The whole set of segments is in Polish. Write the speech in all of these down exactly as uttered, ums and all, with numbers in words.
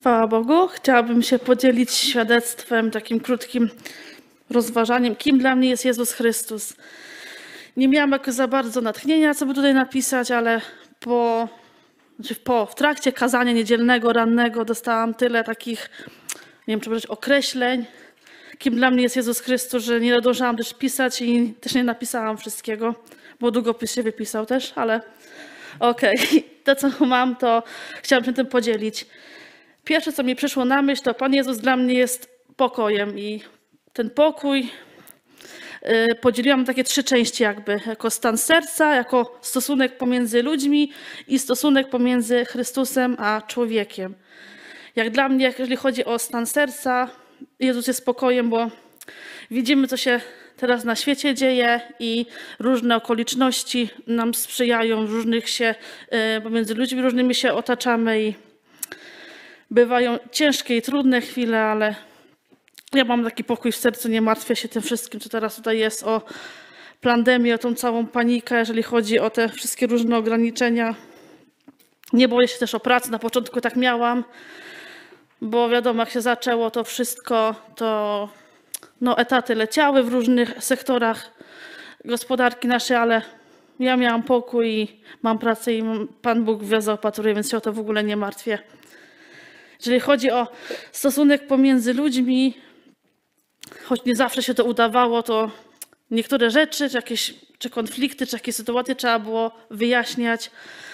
Chwała Bogu. Chciałabym się podzielić świadectwem, takim krótkim rozważaniem, kim dla mnie jest Jezus Chrystus. Nie miałam jakoś za bardzo natchnienia, co by tutaj napisać, ale po, znaczy po, w trakcie kazania niedzielnego, rannego dostałam tyle takich, nie wiem, czy powiedzieć, określeń, kim dla mnie jest Jezus Chrystus, że nie zdążyłam też pisać i też nie napisałam wszystkiego, bo długopis się wypisał też, ale okej. Okay. To, co mam, to chciałam się tym podzielić. Pierwsze, co mi przyszło na myśl, to Pan Jezus dla mnie jest pokojem i ten pokój yy, podzieliłam na takie trzy części jakby, jako stan serca, jako stosunek pomiędzy ludźmi i stosunek pomiędzy Chrystusem a człowiekiem. Jak dla mnie, jeżeli chodzi o stan serca, Jezus jest pokojem, bo widzimy, co się teraz na świecie dzieje i różne okoliczności nam sprzyjają, różnych się, yy, pomiędzy ludźmi różnymi się otaczamy i bywają ciężkie i trudne chwile, ale ja mam taki pokój w sercu, nie martwię się tym wszystkim, co teraz tutaj jest, o pandemię, o tą całą panikę, jeżeli chodzi o te wszystkie różne ograniczenia. Nie boję się też o pracę, na początku tak miałam, bo wiadomo, jak się zaczęło to wszystko, to no, etaty leciały w różnych sektorach gospodarki naszej, ale ja miałam pokój i mam pracę i Pan Bóg mnie zaopatruje, więc się o to w ogóle nie martwię. Jeżeli chodzi o stosunek pomiędzy ludźmi, choć nie zawsze się to udawało, to niektóre rzeczy, czy jakieś czy konflikty, czy jakieś sytuacje trzeba było wyjaśniać.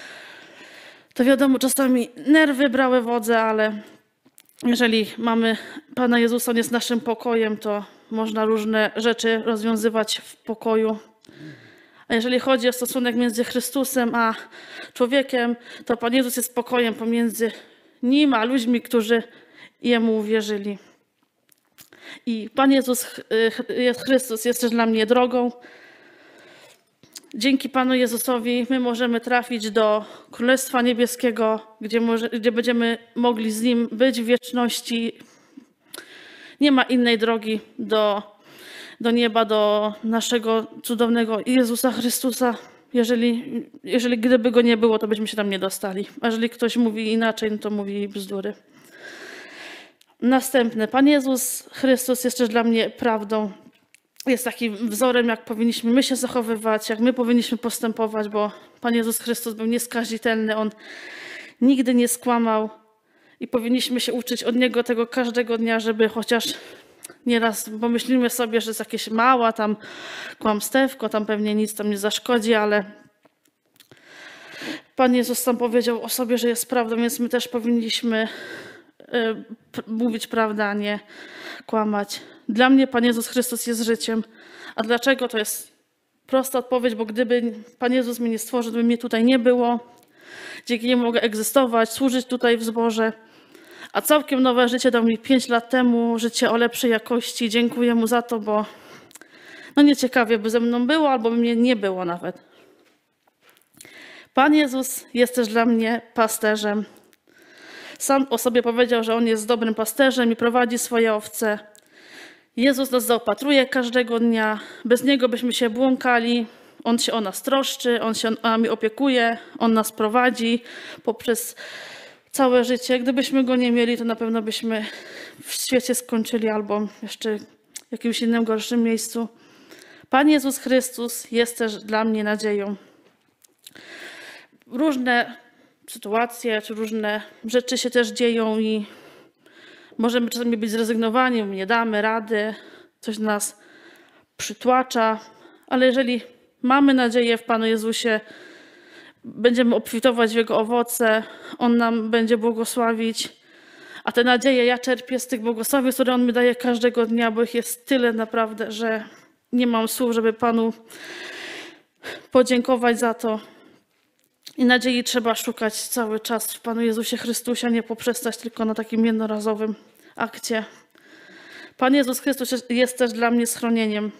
To wiadomo, czasami nerwy brały wodzę, ale jeżeli mamy Pana Jezusa, On jest naszym pokojem, to można różne rzeczy rozwiązywać w pokoju. A jeżeli chodzi o stosunek między Chrystusem a człowiekiem, to Pan Jezus jest pokojem pomiędzy Nim a ludźmi, którzy Jemu uwierzyli. I Pan Jezus Chrystus jest też dla mnie drogą. Dzięki Panu Jezusowi my możemy trafić do Królestwa Niebieskiego, gdzie, może, gdzie będziemy mogli z Nim być w wieczności. Nie ma innej drogi do, do nieba, do naszego cudownego Jezusa Chrystusa. Jeżeli, jeżeli gdyby Go nie było, to byśmy się tam nie dostali. A jeżeli ktoś mówi inaczej, no to mówi bzdury. Następne. Pan Jezus Chrystus jest też dla mnie prawdą. Jest takim wzorem, jak powinniśmy my się zachowywać, jak my powinniśmy postępować, bo Pan Jezus Chrystus był nieskazitelny. On nigdy nie skłamał i powinniśmy się uczyć od Niego tego każdego dnia, żeby chociaż nieraz pomyślimy sobie, że jest jakieś mała tam kłamstewko, tam pewnie nic tam nie zaszkodzi, ale Pan Jezus sam powiedział o sobie, że jest prawdą, więc my też powinniśmy mówić prawdę, a nie kłamać. Dla mnie Pan Jezus Chrystus jest życiem. A dlaczego? To jest prosta odpowiedź, bo gdyby Pan Jezus mnie nie stworzył, gdyby mnie tutaj nie było, dzięki Niemu mogę egzystować, służyć tutaj w zborze. A całkiem nowe życie dał mi pięć lat temu, życie o lepszej jakości. Dziękuję Mu za to, bo no nieciekawie by ze mną było, albo by mnie nie było nawet. Pan Jezus jest też dla mnie pasterzem. Sam o sobie powiedział, że On jest dobrym pasterzem i prowadzi swoje owce. Jezus nas zaopatruje każdego dnia. Bez Niego byśmy się błąkali. On się o nas troszczy, On się nami opiekuje, On nas prowadzi poprzez całe życie. Gdybyśmy Go nie mieli, to na pewno byśmy w świecie skończyli albo jeszcze w jakimś innym gorszym miejscu. Pan Jezus Chrystus jest też dla mnie nadzieją. Różne sytuacje czy różne rzeczy się też dzieją i możemy czasami być zrezygnowani, nie damy rady, coś nas przytłacza, ale jeżeli mamy nadzieję w Panu Jezusie, będziemy obfitować w Jego owoce, On nam będzie błogosławić, a te nadzieje ja czerpię z tych błogosławieństw, które On mi daje każdego dnia, bo ich jest tyle naprawdę, że nie mam słów, żeby Panu podziękować za to. I nadziei trzeba szukać cały czas w Panu Jezusie Chrystusie, a nie poprzestać tylko na takim jednorazowym akcie. Pan Jezus Chrystus jest też dla mnie schronieniem.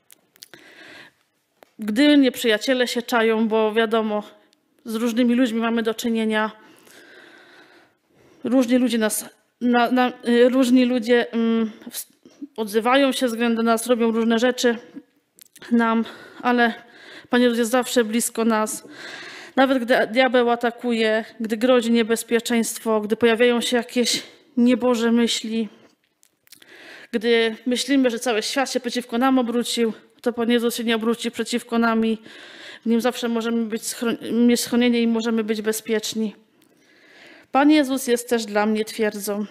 Gdy nieprzyjaciele się czają, bo wiadomo, z różnymi ludźmi mamy do czynienia, różni ludzie nas, na, na, różni ludzie um, odzywają się względem nas, robią różne rzeczy nam, ale Pan Jezus jest zawsze blisko nas. Nawet gdy diabeł atakuje, gdy grozi niebezpieczeństwo, gdy pojawiają się jakieś nieboże myśli. Gdy myślimy, że cały świat się przeciwko nam obrócił, to Pan Jezus się nie obróci przeciwko nami. W Nim zawsze możemy być mieć schronienie i możemy być bezpieczni. Pan Jezus jest też dla mnie twierdzą.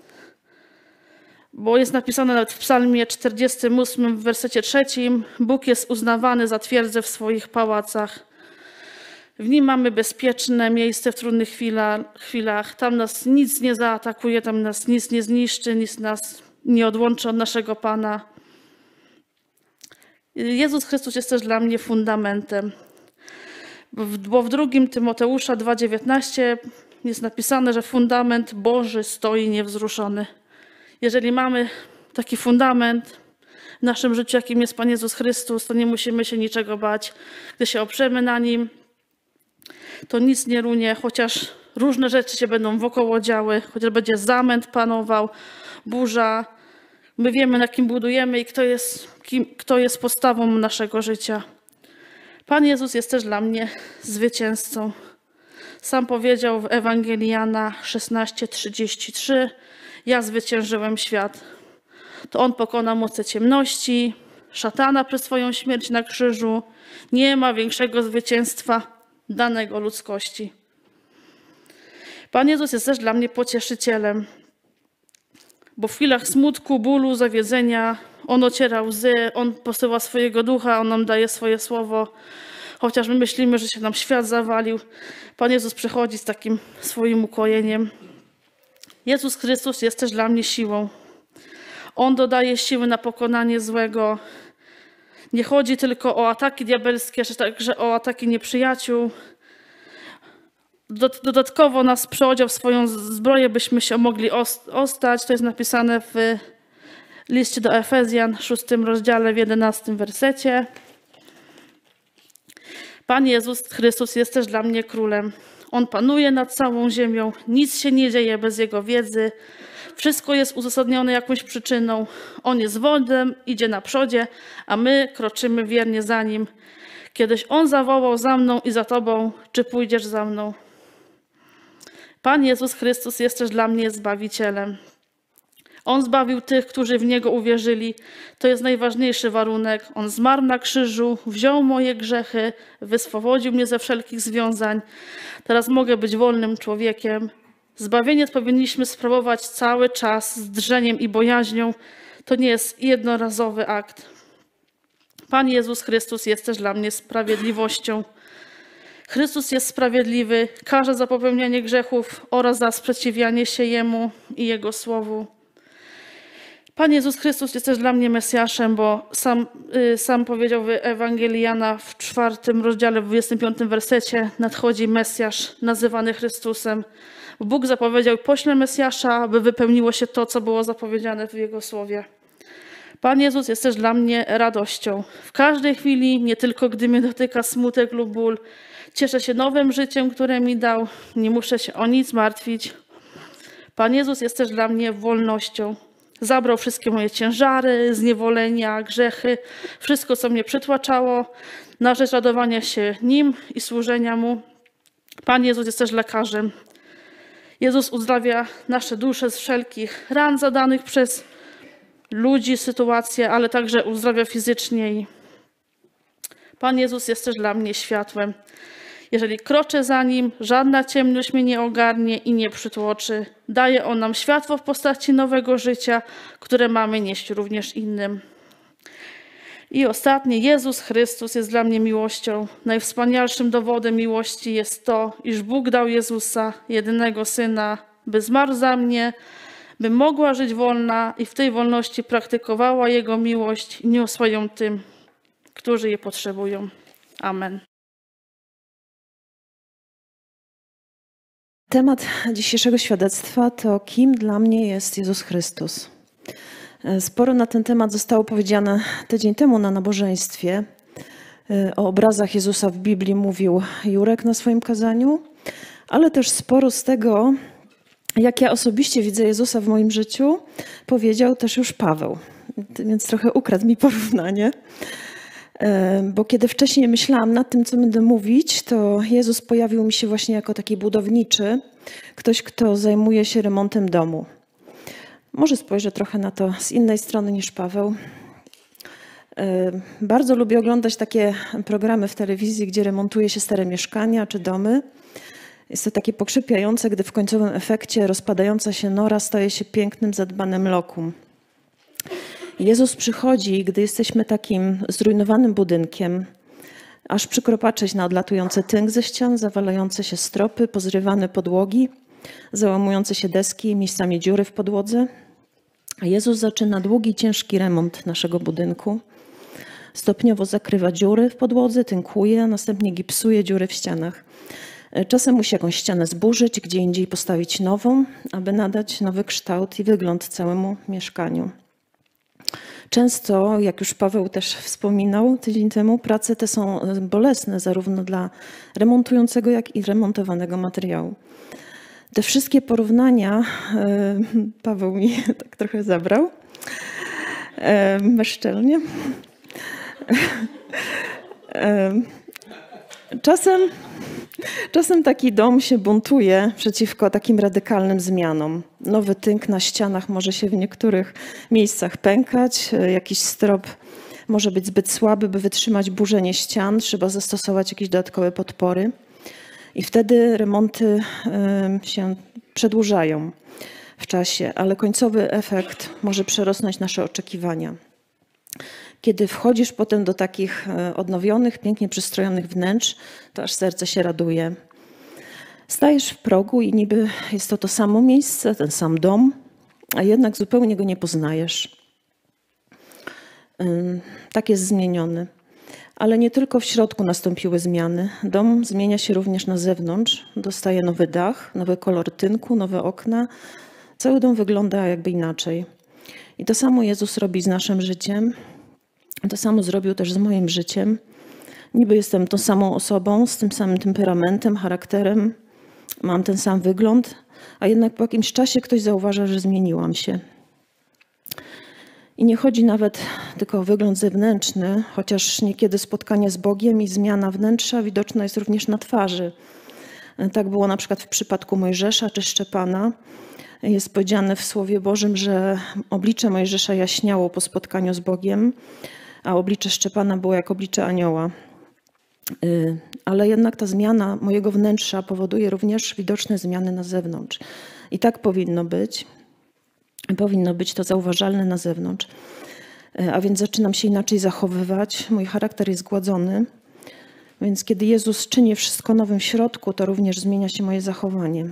Bo jest napisane nawet w Psalmie czterdziestym ósmym w wersecie trzecim: Bóg jest uznawany za twierdzę w swoich pałacach. W Nim mamy bezpieczne miejsce w trudnych chwilach. Tam nas nic nie zaatakuje, tam nas nic nie zniszczy, nic nas nie odłączy od naszego Pana. Jezus Chrystus jest też dla mnie fundamentem. Bo w drugim Tymoteusza dwa dziewiętnaście jest napisane, że fundament Boży stoi niewzruszony. Jeżeli mamy taki fundament w naszym życiu, jakim jest Pan Jezus Chrystus, to nie musimy się niczego bać. Gdy się oprzemy na Nim, to nic nie runie, chociaż różne rzeczy się będą wokoło działy, chociaż będzie zamęt panował, burza. My wiemy, na kim budujemy i kto jest, kim, kto jest podstawą naszego życia. Pan Jezus jest też dla mnie zwycięzcą. Sam powiedział w Ewangelii Jana szesnaście trzydzieści trzy: Ja zwyciężyłem świat. To On pokonał moce ciemności, szatana przez swoją śmierć na krzyżu. Nie ma większego zwycięstwa danego ludzkości. Pan Jezus jest też dla mnie pocieszycielem, bo w chwilach smutku, bólu, zawiedzenia On ociera łzy, On posyła swojego ducha, On nam daje swoje słowo. Chociaż my myślimy, że się nam świat zawalił, Pan Jezus przychodzi z takim swoim ukojeniem. Jezus Chrystus jest też dla mnie siłą. On dodaje siły na pokonanie złego. Nie chodzi tylko o ataki diabelskie, ale także o ataki nieprzyjaciół. Dodatkowo nas przeodział w swoją zbroję, byśmy się mogli ostać. To jest napisane w liście do Efezjan, szóstym rozdziale, w jedenastym wersecie. Pan Jezus Chrystus jest też dla mnie królem. On panuje nad całą ziemią. Nic się nie dzieje bez Jego wiedzy. Wszystko jest uzasadnione jakąś przyczyną. On jest wodem, idzie na przodzie, a my kroczymy wiernie za Nim. Kiedyś On zawołał za mną i za Tobą, czy pójdziesz za mną? Pan Jezus Chrystus jest też dla mnie Zbawicielem. On zbawił tych, którzy w Niego uwierzyli. To jest najważniejszy warunek. On zmarł na krzyżu, wziął moje grzechy, wyswobodził mnie ze wszelkich związań. Teraz mogę być wolnym człowiekiem. Zbawienie powinniśmy sprawować cały czas z drżeniem i bojaźnią. To nie jest jednorazowy akt. Pan Jezus Chrystus jest też dla mnie sprawiedliwością. Chrystus jest sprawiedliwy, karze za popełnianie grzechów oraz za sprzeciwianie się Jemu i Jego Słowu. Pan Jezus Chrystus jest też dla mnie Mesjaszem, bo sam, y, sam powiedział w Ewangelii Jana w czwartym rozdziale, w dwudziestym piątym wersecie: nadchodzi Mesjasz nazywany Chrystusem. Bóg zapowiedział: poślę Mesjasza, by wypełniło się to, co było zapowiedziane w Jego Słowie. Pan Jezus jest też dla mnie radością. W każdej chwili, nie tylko gdy mnie dotyka smutek lub ból, cieszę się nowym życiem, które mi dał. Nie muszę się o nic martwić. Pan Jezus jest też dla mnie wolnością. Zabrał wszystkie moje ciężary, zniewolenia, grzechy, wszystko, co mnie przytłaczało, na rzecz radowania się Nim i służenia Mu. Pan Jezus jest też lekarzem. Jezus uzdrawia nasze dusze z wszelkich ran zadanych przez ludzi, sytuacje, ale także uzdrawia fizycznie. Pan Jezus jest też dla mnie światłem. Jeżeli kroczę za Nim, żadna ciemność mnie nie ogarnie i nie przytłoczy. Daje On nam światło w postaci nowego życia, które mamy nieść również innym. I ostatnie, Jezus Chrystus jest dla mnie miłością. Najwspanialszym dowodem miłości jest to, iż Bóg dał Jezusa, jedynego Syna, by zmarł za mnie, by mogła żyć wolna i w tej wolności praktykowała Jego miłość i niosła ją tym, którzy je potrzebują. Amen. Temat dzisiejszego świadectwa to: kim dla mnie jest Jezus Chrystus. Sporo na ten temat zostało powiedziane tydzień temu na nabożeństwie. O obrazach Jezusa w Biblii mówił Jurek na swoim kazaniu, ale też sporo z tego, jak ja osobiście widzę Jezusa w moim życiu, powiedział też już Paweł. Więc trochę ukradł mi porównanie. Bo kiedy wcześniej myślałam nad tym, co będę mówić, to Jezus pojawił mi się właśnie jako taki budowniczy, ktoś, kto zajmuje się remontem domu. Może spojrzę trochę na to z innej strony niż Paweł. Bardzo lubię oglądać takie programy w telewizji, gdzie remontuje się stare mieszkania czy domy. Jest to takie pokrzepiające, gdy w końcowym efekcie rozpadająca się nora staje się pięknym, zadbanym lokum. Jezus przychodzi, gdy jesteśmy takim zrujnowanym budynkiem, aż przykro patrzeć na odlatujący tynk ze ścian, zawalające się stropy, pozrywane podłogi, załamujące się deski, miejscami dziury w podłodze. A Jezus zaczyna długi, ciężki remont naszego budynku. Stopniowo zakrywa dziury w podłodze, tynkuje, a następnie gipsuje dziury w ścianach. Czasem musi jakąś ścianę zburzyć, gdzie indziej postawić nową, aby nadać nowy kształt i wygląd całemu mieszkaniu. Często, jak już Paweł też wspominał tydzień temu, prace te są bolesne zarówno dla remontującego, jak i remontowanego materiału. Te wszystkie porównania Paweł mi tak trochę zabrał bezczelnie. Czasem, czasem taki dom się buntuje przeciwko takim radykalnym zmianom. Nowy tynk na ścianach może się w niektórych miejscach pękać, jakiś strop może być zbyt słaby, by wytrzymać burzenie ścian, trzeba zastosować jakieś dodatkowe podpory. I wtedy remonty się przedłużają w czasie, ale końcowy efekt może przerosnąć nasze oczekiwania. Kiedy wchodzisz potem do takich odnowionych, pięknie przystrojonych wnętrz, to aż serce się raduje. Stajesz w progu i niby jest to to samo miejsce, ten sam dom, a jednak zupełnie go nie poznajesz. Tak jest zmieniony. Ale nie tylko w środku nastąpiły zmiany. Dom zmienia się również na zewnątrz. Dostaje nowy dach, nowy kolor tynku, nowe okna. Cały dom wygląda jakby inaczej. I to samo Jezus robi z naszym życiem. To samo zrobił też z moim życiem. Niby jestem tą samą osobą, z tym samym temperamentem, charakterem. Mam ten sam wygląd, a jednak po jakimś czasie ktoś zauważa, że zmieniłam się. I nie chodzi nawet tylko o wygląd zewnętrzny, chociaż niekiedy spotkanie z Bogiem i zmiana wnętrza widoczna jest również na twarzy. Tak było na przykład w przypadku Mojżesza czy Szczepana. Jest powiedziane w Słowie Bożym, że oblicze Mojżesza jaśniało po spotkaniu z Bogiem, a oblicze Szczepana było jak oblicze anioła. Ale jednak ta zmiana mojego wnętrza powoduje również widoczne zmiany na zewnątrz. I tak powinno być. Powinno być to zauważalne na zewnątrz. A więc zaczynam się inaczej zachowywać. Mój charakter jest zgładzony. Więc kiedy Jezus czyni wszystko nowym w środku, to również zmienia się moje zachowanie.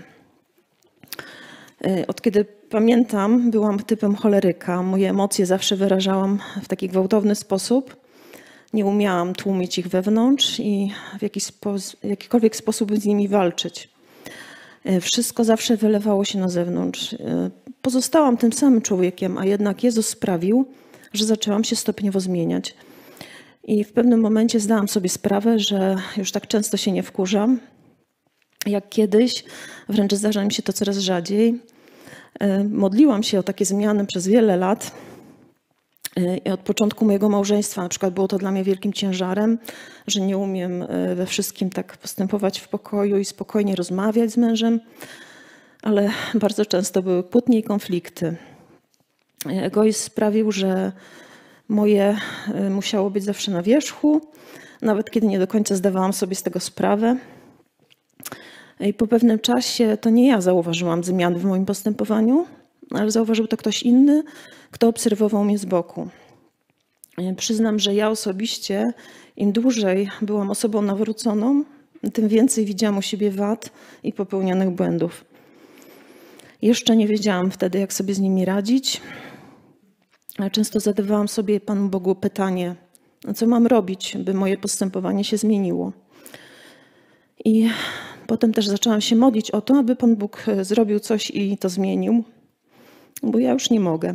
Od kiedy pamiętam, byłam typem choleryka. Moje emocje zawsze wyrażałam w taki gwałtowny sposób. Nie umiałam tłumić ich wewnątrz i w jakiś spo, jakikolwiek sposób z nimi walczyć. Wszystko zawsze wylewało się na zewnątrz. Pozostałam tym samym człowiekiem, a jednak Jezus sprawił, że zaczęłam się stopniowo zmieniać. I w pewnym momencie zdałam sobie sprawę, że już tak często się nie wkurzam, jak kiedyś, wręcz zdarza mi się to coraz rzadziej. Modliłam się o takie zmiany przez wiele lat. I od początku mojego małżeństwa na przykład było to dla mnie wielkim ciężarem, że nie umiem we wszystkim tak postępować w pokoju i spokojnie rozmawiać z mężem, ale bardzo często były kłótnie i konflikty. Egoizm sprawił, że moje musiało być zawsze na wierzchu, nawet kiedy nie do końca zdawałam sobie z tego sprawę. I po pewnym czasie to nie ja zauważyłam zmian w moim postępowaniu, ale zauważył to ktoś inny, kto obserwował mnie z boku. Przyznam, że ja osobiście im dłużej byłam osobą nawróconą, tym więcej widziałam u siebie wad i popełnionych błędów. Jeszcze nie wiedziałam wtedy, jak sobie z nimi radzić. Często zadawałam sobie Panu Bogu pytanie, co mam robić, by moje postępowanie się zmieniło. I potem też zaczęłam się modlić o to, aby Pan Bóg zrobił coś i to zmienił, bo ja już nie mogę.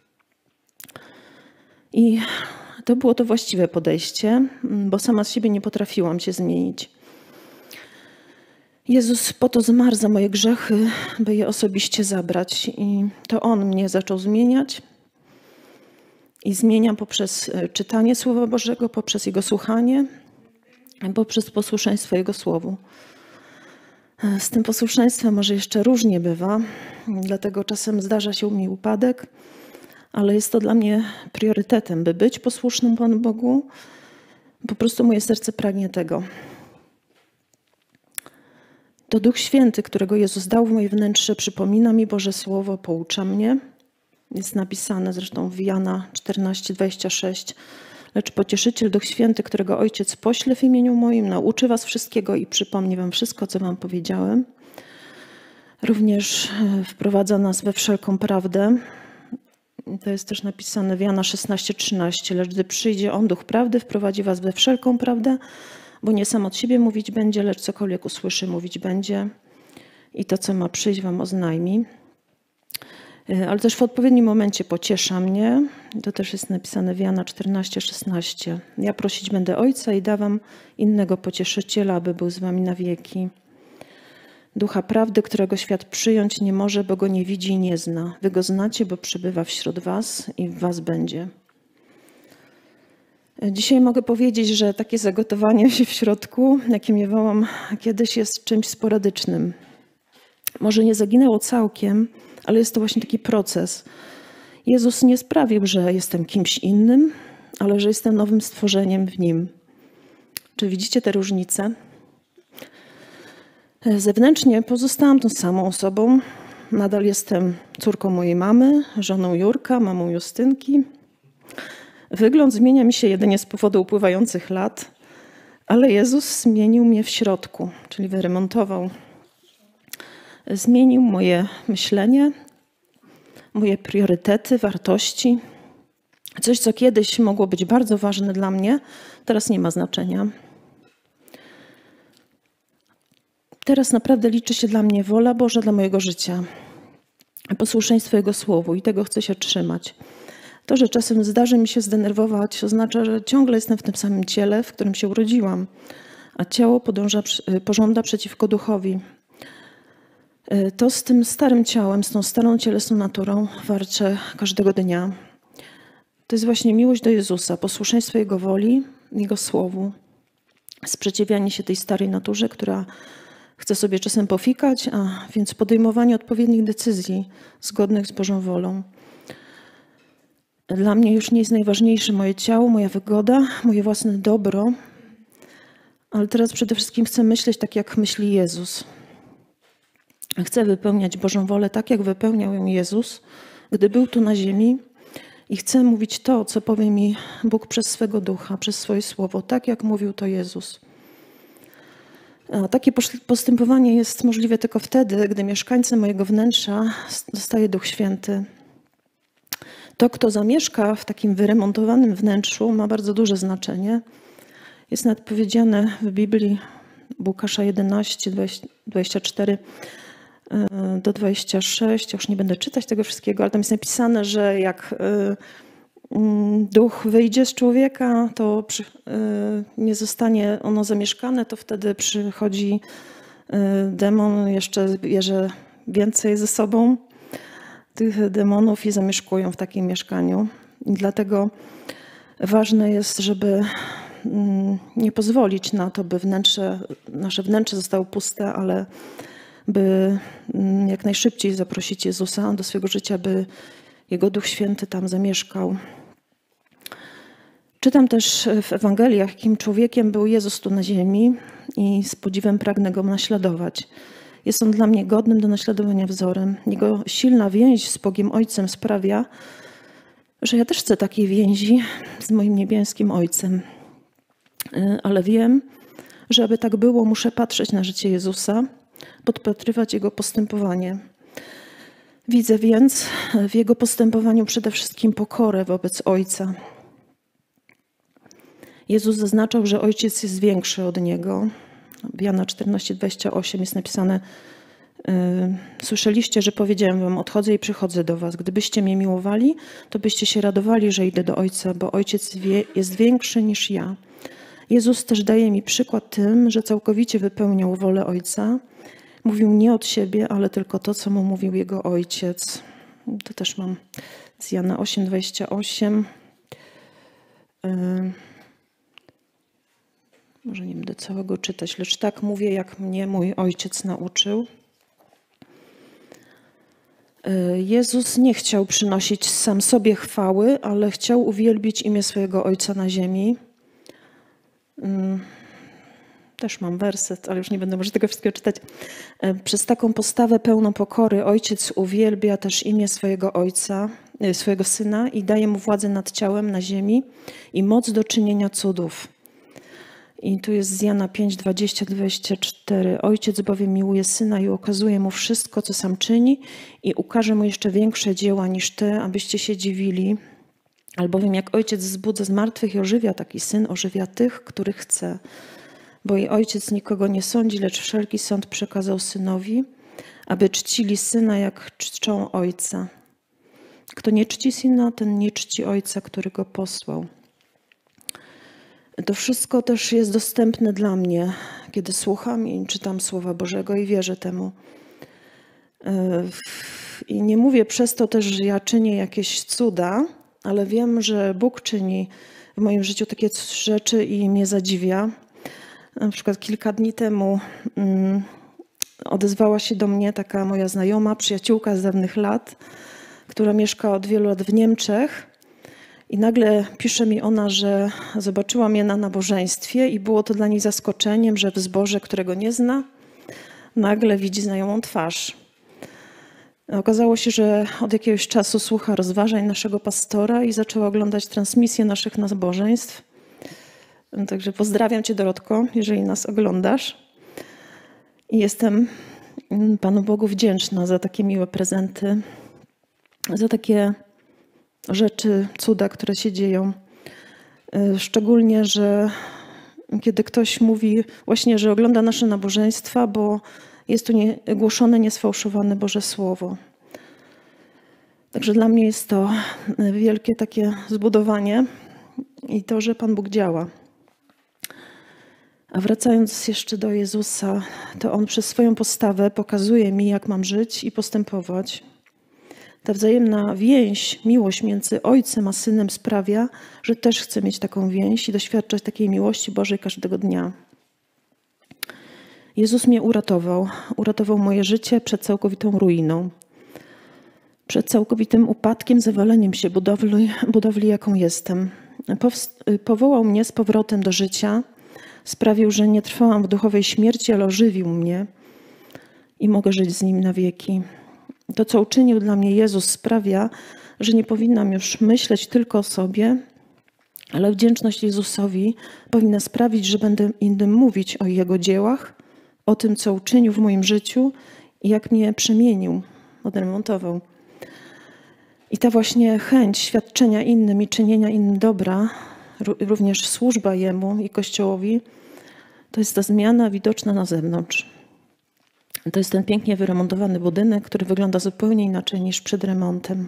I to było to właściwe podejście, bo sama z siebie nie potrafiłam się zmienić. Jezus po to zmarł za moje grzechy, by je osobiście zabrać. I to On mnie zaczął zmieniać. I zmieniam poprzez czytanie Słowa Bożego, poprzez Jego słuchanie, poprzez posłuszeństwo Jego Słowu. Z tym posłuszeństwem może jeszcze różnie bywa. dlatego czasem zdarza się mi upadek, ale jest to dla mnie priorytetem, by być posłusznym Panu Bogu. Po prostu moje serce pragnie tego. To Duch Święty, którego Jezus dał w moje wnętrze, przypomina mi Boże Słowo, poucza mnie. Jest napisane zresztą w Jana czternaście, dwadzieścia sześć. Lecz Pocieszyciel, Duch Święty, którego Ojciec pośle w imieniu moim, nauczy was wszystkiego i przypomni wam wszystko, co wam powiedziałem. Również wprowadza nas we wszelką prawdę. To jest też napisane w Jana szesnaście, trzynaście. Lecz gdy przyjdzie On, Duch Prawdy, wprowadzi was we wszelką prawdę, bo nie sam od siebie mówić będzie, lecz cokolwiek usłyszy, mówić będzie i to, co ma przyjść, wam oznajmi. Ale też w odpowiednim momencie pociesza mnie. To też jest napisane w Jana czternaście, szesnaście. Ja prosić będę Ojca i dawam innego pocieszyciela, aby był z wami na wieki. Ducha prawdy, którego świat przyjąć nie może, bo go nie widzi i nie zna. Wy go znacie, bo przybywa wśród was i w was będzie. Dzisiaj mogę powiedzieć, że takie zagotowanie się w środku, jakie miewałam kiedyś, jest czymś sporadycznym. Może nie zaginęło całkiem, ale jest to właśnie taki proces. Jezus nie sprawił, że jestem kimś innym, ale że jestem nowym stworzeniem w Nim. Czy widzicie te różnice? Zewnętrznie pozostałam tą samą osobą. Nadal jestem córką mojej mamy, żoną Jurka, mamą Justynki. Wygląd zmienia mi się jedynie z powodu upływających lat, ale Jezus zmienił mnie w środku, czyli wyremontował. Zmienił moje myślenie, moje priorytety, wartości. Coś, co kiedyś mogło być bardzo ważne dla mnie, teraz nie ma znaczenia. Teraz naprawdę liczy się dla mnie wola Boża dla mojego życia, posłuszeństwo Jego Słowu i tego chcę się trzymać. To, że czasem zdarzy mi się zdenerwować, oznacza, że ciągle jestem w tym samym ciele, w którym się urodziłam, a ciało podąża, pożąda przeciwko duchowi. To z tym starym ciałem, z tą starą cielesną naturą walczę każdego dnia. To jest właśnie miłość do Jezusa, posłuszeństwo Jego woli, Jego Słowu, sprzeciwianie się tej starej naturze, która chce sobie czasem pofikać, a więc podejmowanie odpowiednich decyzji zgodnych z Bożą wolą. Dla mnie już nie jest najważniejsze moje ciało, moja wygoda, moje własne dobro, ale teraz przede wszystkim chcę myśleć tak, jak myśli Jezus. Chcę wypełniać Bożą wolę tak, jak wypełniał ją Jezus, gdy był tu na ziemi i chcę mówić to, co powie mi Bóg przez swego Ducha, przez swoje Słowo, tak jak mówił to Jezus. A takie postępowanie jest możliwe tylko wtedy, gdy mieszkańcem mojego wnętrza zostaje Duch Święty. To, kto zamieszka w takim wyremontowanym wnętrzu, ma bardzo duże znaczenie. Jest nawet powiedziane w Biblii, Łukasza jedenaście, dwadzieścia cztery do dwudziestego szóstego, już nie będę czytać tego wszystkiego, ale tam jest napisane, że jak duch wyjdzie z człowieka, to przy, nie zostanie ono zamieszkane, to wtedy przychodzi demon, jeszcze bierze więcej ze sobą tych demonów i zamieszkują w takim mieszkaniu. I dlatego ważne jest, żeby nie pozwolić na to, by wnętrze, nasze wnętrze zostało puste, ale by jak najszybciej zaprosić Jezusa do swojego życia, by Jego Duch Święty tam zamieszkał. Czytam też w Ewangeliach, jakim człowiekiem był Jezus tu na ziemi i z podziwem pragnę Go naśladować. Jest On dla mnie godnym do naśladowania wzorem. Jego silna więź z Bogiem Ojcem sprawia, że ja też chcę takiej więzi z moim niebieskim Ojcem. Ale wiem, że aby tak było, muszę patrzeć na życie Jezusa, podpatrywać Jego postępowanie. Widzę więc w Jego postępowaniu przede wszystkim pokorę wobec Ojca. Jezus zaznaczał, że Ojciec jest większy od Niego. W Jana czternaście, dwadzieścia osiem jest napisane: słyszeliście, że powiedziałem wam, odchodzę i przychodzę do was. Gdybyście mnie miłowali, to byście się radowali, że idę do Ojca, bo Ojciec wie, jest większy niż ja. Jezus też daje mi przykład tym, że całkowicie wypełniał wolę Ojca. Mówił nie od siebie, ale tylko to, co mu mówił Jego Ojciec. To też mam z Jana osiem, dwadzieścia osiem. Może nie będę całego czytać, lecz tak mówię, jak mnie mój Ojciec nauczył. Jezus nie chciał przynosić sam sobie chwały, ale chciał uwielbić imię swojego Ojca na ziemi. Też mam werset, ale już nie będę może tego wszystkiego czytać. Przez taką postawę pełną pokory Ojciec uwielbia też imię swojego Ojca, swojego Syna i daje Mu władzę nad ciałem na ziemi i moc do czynienia cudów. I tu jest z Jana pięć, dwadzieścia do dwudziestu czwartego. Ojciec bowiem miłuje Syna i okazuje Mu wszystko, co sam czyni i ukaże Mu jeszcze większe dzieła niż te, abyście się dziwili. Albowiem jak Ojciec wzbudza z martwych i ożywia, taki Syn ożywia tych, których chce. Bo i Ojciec nikogo nie sądzi, lecz wszelki sąd przekazał Synowi, aby czcili Syna, jak czczą Ojca. Kto nie czci Syna, ten nie czci Ojca, który Go posłał. To wszystko też jest dostępne dla mnie, kiedy słucham i czytam Słowa Bożego i wierzę temu. I nie mówię przez to też, że ja czynię jakieś cuda, ale wiem, że Bóg czyni w moim życiu takie rzeczy i mnie zadziwia. Na przykład kilka dni temu um, odezwała się do mnie taka moja znajoma, przyjaciółka z dawnych lat, która mieszka od wielu lat w Niemczech. I nagle pisze mi ona, że zobaczyła mnie na nabożeństwie i było to dla niej zaskoczeniem, że w zborze, którego nie zna, nagle widzi znajomą twarz. Okazało się, że od jakiegoś czasu słucha rozważań naszego pastora i zaczęła oglądać transmisję naszych nabożeństw. Także pozdrawiam Cię, Dorotko, jeżeli nas oglądasz. I jestem Panu Bogu wdzięczna za takie miłe prezenty, za takie rzeczy, cuda, które się dzieją. Szczególnie, że kiedy ktoś mówi właśnie, że ogląda nasze nabożeństwa, bo jest tu nie, głoszone niesfałszowane Boże Słowo. Także dla mnie jest to wielkie takie zbudowanie i to, że Pan Bóg działa. A wracając jeszcze do Jezusa, to On przez swoją postawę pokazuje mi, jak mam żyć i postępować. Ta wzajemna więź, miłość między Ojcem a Synem sprawia, że też chcę mieć taką więź i doświadczać takiej miłości Bożej każdego dnia. Jezus mnie uratował. Uratował moje życie przed całkowitą ruiną. Przed całkowitym upadkiem, zawaleniem się budowli, budowli jaką jestem. Powołał mnie z powrotem do życia. Sprawił, że nie trwałam w duchowej śmierci, ale ożywił mnie i mogę żyć z Nim na wieki. To, co uczynił dla mnie Jezus, sprawia, że nie powinnam już myśleć tylko o sobie, ale wdzięczność Jezusowi powinna sprawić, że będę innym mówić o Jego dziełach, o tym, co uczynił w moim życiu i jak mnie przemienił, odremontował. I ta właśnie chęć świadczenia innym i czynienia innym dobra, również służba Jemu i Kościołowi, to jest ta zmiana widoczna na zewnątrz. To jest ten pięknie wyremontowany budynek, który wygląda zupełnie inaczej niż przed remontem.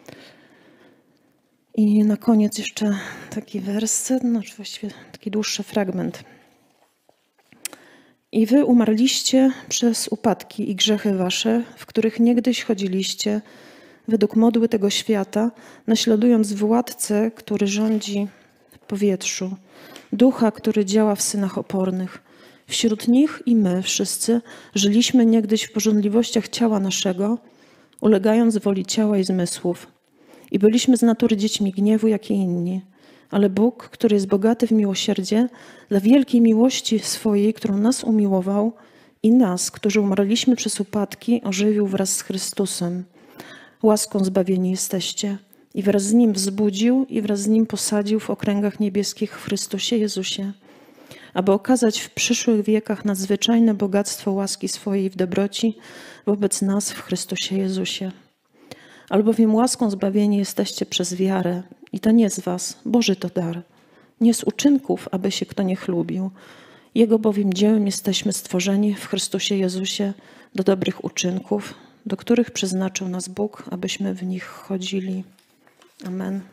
I na koniec jeszcze taki werset, no właściwie taki dłuższy fragment. I wy umarliście przez upadki i grzechy wasze, w których niegdyś chodziliście według modły tego świata, naśladując władcę, który rządzi w powietrzu, ducha, który działa w synach opornych. Wśród nich i my wszyscy żyliśmy niegdyś w pożądliwościach ciała naszego, ulegając woli ciała i zmysłów. I byliśmy z natury dziećmi gniewu, jak i inni. Ale Bóg, który jest bogaty w miłosierdzie, dla wielkiej miłości swojej, którą nas umiłował i nas, którzy umarliśmy przez upadki, ożywił wraz z Chrystusem. Łaską zbawieni jesteście. I wraz z Nim wzbudził i wraz z Nim posadził w okręgach niebieskich w Chrystusie Jezusie, aby okazać w przyszłych wiekach nadzwyczajne bogactwo łaski swojej w dobroci wobec nas w Chrystusie Jezusie. Albowiem łaską zbawieni jesteście przez wiarę i to nie z was, Boży to dar, nie z uczynków, aby się kto nie chlubił. Jego bowiem dziełem jesteśmy stworzeni w Chrystusie Jezusie do dobrych uczynków, do których przeznaczył nas Bóg, abyśmy w nich chodzili. Amen.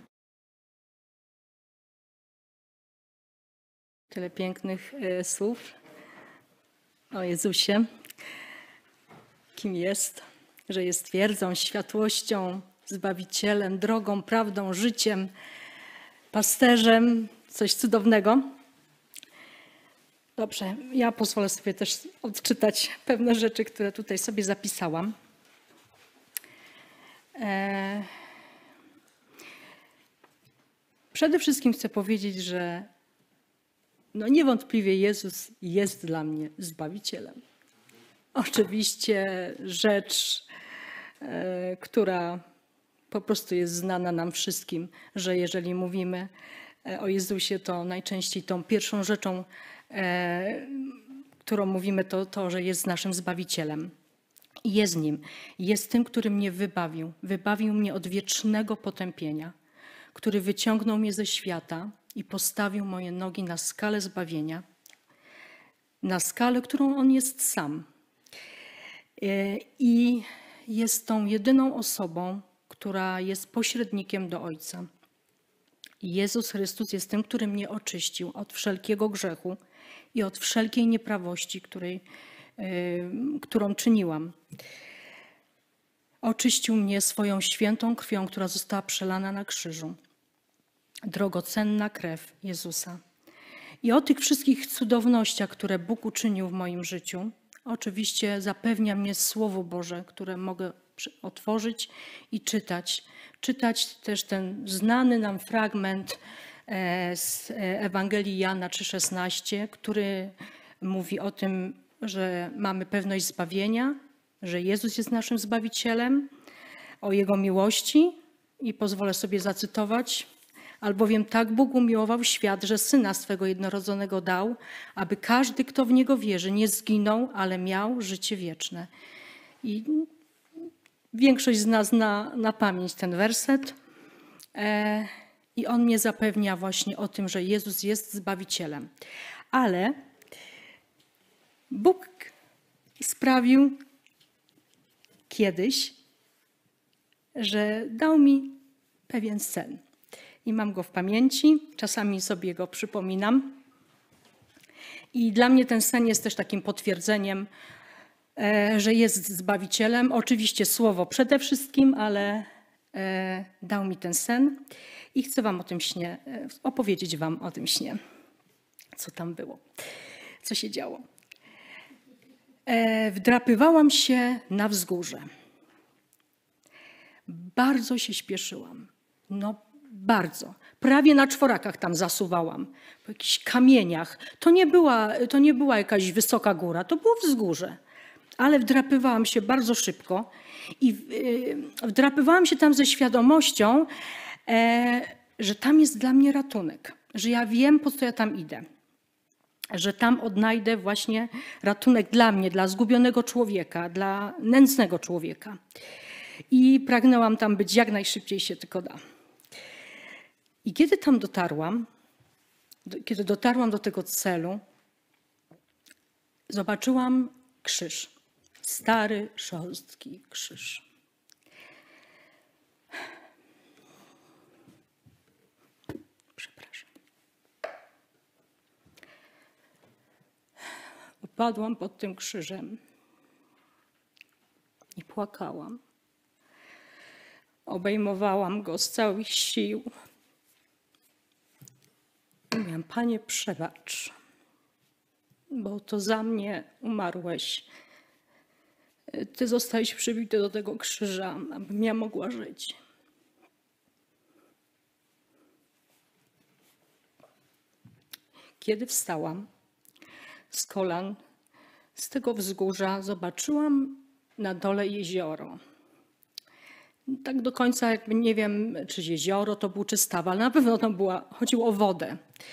Tyle pięknych y, słów o Jezusie, kim jest, że jest twierdzą, światłością, Zbawicielem, drogą, prawdą, życiem, pasterzem, coś cudownego. Dobrze, ja pozwolę sobie też odczytać pewne rzeczy, które tutaj sobie zapisałam. E, Przede wszystkim chcę powiedzieć, że no niewątpliwie Jezus jest dla mnie Zbawicielem. Oczywiście rzecz, e, która po prostu jest znana nam wszystkim, że jeżeli mówimy o Jezusie, to najczęściej tą pierwszą rzeczą, e, którą mówimy, to to, że jest naszym Zbawicielem. I jest Nim. Jest tym, który mnie wybawił. Wybawił mnie od wiecznego potępienia, który wyciągnął mnie ze świata i postawił moje nogi na skalę zbawienia, na skalę, którą On jest sam. I jest tą jedyną osobą, która jest pośrednikiem do Ojca. Jezus Chrystus jest tym, który mnie oczyścił od wszelkiego grzechu i od wszelkiej nieprawości, której, którą czyniłam. Oczyścił mnie swoją świętą krwią, która została przelana na krzyżu. Drogocenna krew Jezusa. I o tych wszystkich cudownościach, które Bóg uczynił w moim życiu, oczywiście zapewnia mnie Słowo Boże, które mogę otworzyć i czytać. Czytać też ten znany nam fragment z Ewangelii Jana trzy szesnaście, który mówi o tym, że mamy pewność zbawienia, że Jezus jest naszym Zbawicielem, o Jego miłości i pozwolę sobie zacytować. Albowiem tak Bóg umiłował świat, że Syna swego jednorodzonego dał, aby każdy, kto w Niego wierzy, nie zginął, ale miał życie wieczne. I większość z nas zna na pamięć ten werset e, i on mnie zapewnia właśnie o tym, że Jezus jest Zbawicielem. Ale Bóg sprawił kiedyś, że dał mi pewien sen. I mam go w pamięci, czasami sobie go przypominam. I dla mnie ten sen jest też takim potwierdzeniem, że jest Zbawicielem. Oczywiście słowo przede wszystkim, ale dał mi ten sen i chcę wam o tym śnie, opowiedzieć wam o tym śnie, co tam było, co się działo. Wdrapywałam się na wzgórze. Bardzo się śpieszyłam. No bardzo. Prawie na czworakach tam zasuwałam. Po jakichś kamieniach. To nie była, to nie była jakaś wysoka góra, to było wzgórze. Ale wdrapywałam się bardzo szybko i wdrapywałam się tam ze świadomością, że tam jest dla mnie ratunek. Że ja wiem, po co ja tam idę. Że tam odnajdę właśnie ratunek dla mnie, dla zgubionego człowieka, dla nędznego człowieka. I pragnęłam tam być jak najszybciej się tylko da. I kiedy tam dotarłam, kiedy dotarłam do tego celu, zobaczyłam krzyż. Stary, szorstki krzyż. Przepraszam. Upadłam pod tym krzyżem i płakałam. Obejmowałam go z całych sił. Mówiłam, Panie, przebacz, bo to za mnie umarłeś. Ty zostałeś przybity do tego krzyża, abym ja mogła żyć. Kiedy wstałam z kolan, z tego wzgórza, zobaczyłam na dole jezioro. Tak do końca jakby nie wiem, czy jezioro to był, czy staw, ale na pewno tam była, chodziło o wodę.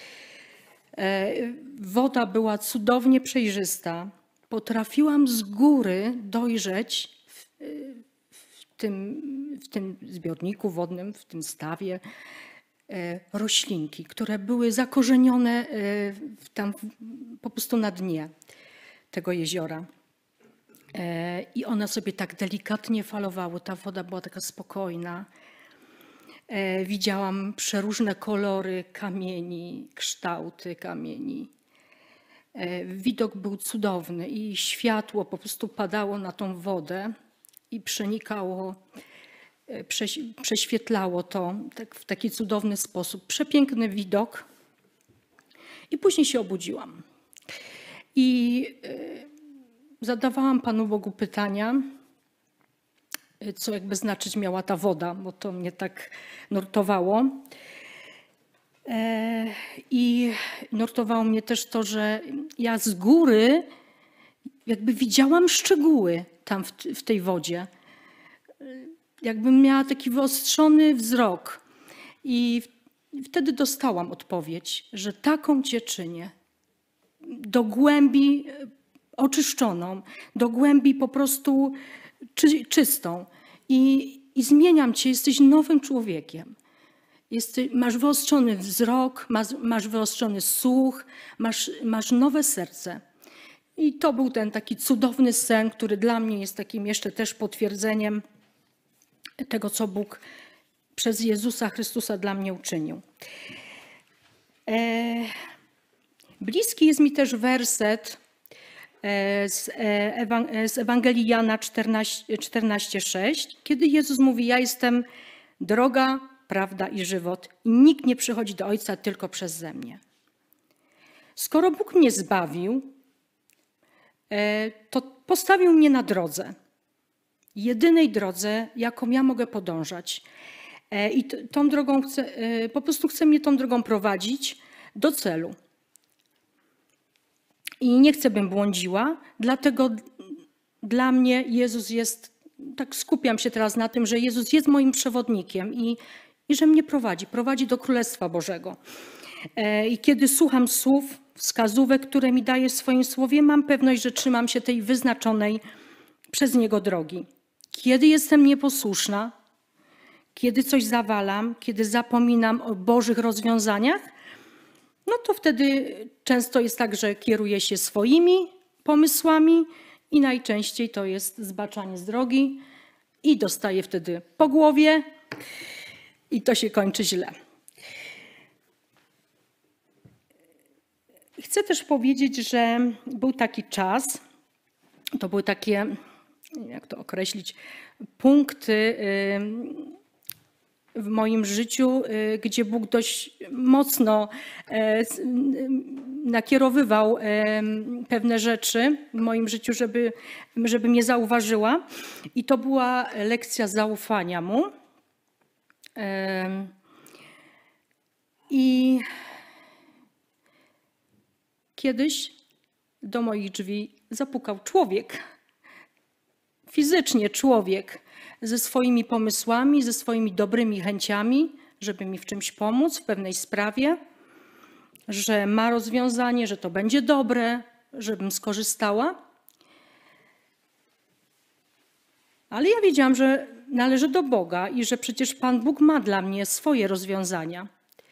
Woda była cudownie przejrzysta. Potrafiłam z góry dojrzeć w, w, tym, w tym zbiorniku wodnym, w tym stawie roślinki, które były zakorzenione tam po prostu na dnie tego jeziora. I one sobie tak delikatnie falowały. Ta woda była taka spokojna. Widziałam przeróżne kolory kamieni, kształty kamieni. Widok był cudowny i światło po prostu padało na tą wodę i przenikało, prześwietlało to tak, w taki cudowny sposób. Przepiękny widok. I później się obudziłam. I zadawałam Panu Bogu pytania, co jakby znaczyć miała ta woda, bo to mnie tak nurtowało. I nurtowało mnie też to, że ja z góry jakby widziałam szczegóły tam w, w tej wodzie. Jakbym miała taki wyostrzony wzrok. I wtedy dostałam odpowiedź, że taką cię czynię, do głębi oczyszczoną, do głębi po prostu czy, czystą. I, I zmieniam cię, jesteś nowym człowiekiem. Jesteś, masz wyostrzony wzrok, masz, masz wyostrzony słuch, masz, masz nowe serce. I to był ten taki cudowny sen, który dla mnie jest takim jeszcze też potwierdzeniem tego, co Bóg przez Jezusa Chrystusa dla mnie uczynił. E, bliski jest mi też werset e, z, e, z Ewangelii Jana czternaście sześć, kiedy Jezus mówi: ja jestem droga, prawda i żywot i nikt nie przychodzi do Ojca tylko przeze mnie. Skoro Bóg mnie zbawił, e, to postawił mnie na drodze. Jedynej drodze, jaką ja mogę podążać. I tą drogą chce, po prostu chce mnie tą drogą prowadzić do celu. I nie chcę, bym błądziła, dlatego dla mnie Jezus jest, tak skupiam się teraz na tym, że Jezus jest moim przewodnikiem i, i że mnie prowadzi, prowadzi do Królestwa Bożego. I kiedy słucham słów, wskazówek, które mi daje w swoim słowie, mam pewność, że trzymam się tej wyznaczonej przez Niego drogi. Kiedy jestem nieposłuszna, kiedy coś zawalam, kiedy zapominam o Bożych rozwiązaniach, no to wtedy często jest tak, że kieruję się swoimi pomysłami i najczęściej to jest zbaczanie z drogi i dostaję wtedy po głowie i to się kończy źle. Chcę też powiedzieć, że był taki czas, to były takie, jak to określić, punkty w moim życiu, gdzie Bóg dość mocno nakierowywał pewne rzeczy w moim życiu, żeby, żeby mnie zauważyła. I to była lekcja zaufania Mu. I kiedyś do moich drzwi zapukał człowiek. Fizycznie człowiek ze swoimi pomysłami, ze swoimi dobrymi chęciami, żeby mi w czymś pomóc, w pewnej sprawie, że ma rozwiązanie, że to będzie dobre, żebym skorzystała. Ale ja wiedziałam, że należy do Boga i że przecież Pan Bóg ma dla mnie swoje rozwiązania.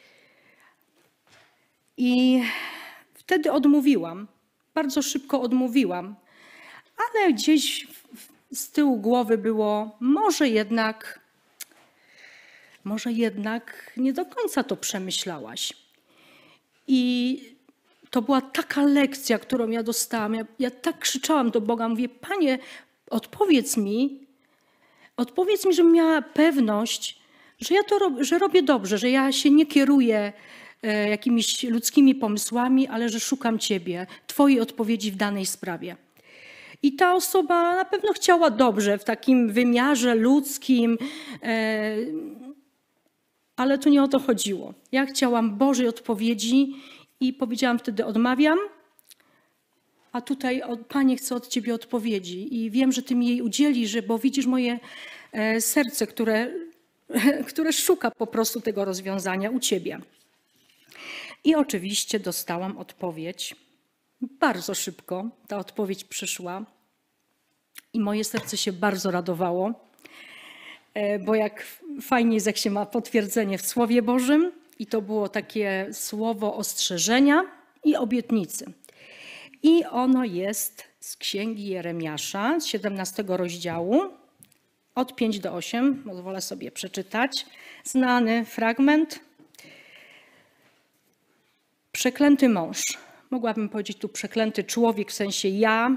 I wtedy odmówiłam, bardzo szybko odmówiłam, ale gdzieś z tyłu głowy było, może jednak, może jednak nie do końca to przemyślałaś. I to była taka lekcja, którą ja dostałam. Ja, ja tak krzyczałam do Boga, mówię: Panie, odpowiedz mi, odpowiedz mi, żebym miała pewność, że ja to rob, że robię dobrze, że ja się nie kieruję e, jakimiś ludzkimi pomysłami, ale że szukam Ciebie, Twojej odpowiedzi w danej sprawie. I ta osoba na pewno chciała dobrze w takim wymiarze ludzkim, e, ale tu nie o to chodziło. Ja chciałam Bożej odpowiedzi i powiedziałam wtedy: odmawiam, a tutaj Panie, chcę od Ciebie odpowiedzi i wiem, że Ty mi jej udzielisz, bo widzisz moje e, serce, które, które szuka po prostu tego rozwiązania u Ciebie. I oczywiście dostałam odpowiedź. Bardzo szybko ta odpowiedź przyszła i moje serce się bardzo radowało, bo jak fajnie jest, jak się ma potwierdzenie w Słowie Bożym i to było takie słowo ostrzeżenia i obietnicy. I ono jest z Księgi Jeremiasza, z siedemnastego rozdziału, od pięć do ośmiu, pozwolę sobie przeczytać. Znany fragment. Przeklęty mąż. Mogłabym powiedzieć tu przeklęty człowiek, w sensie ja,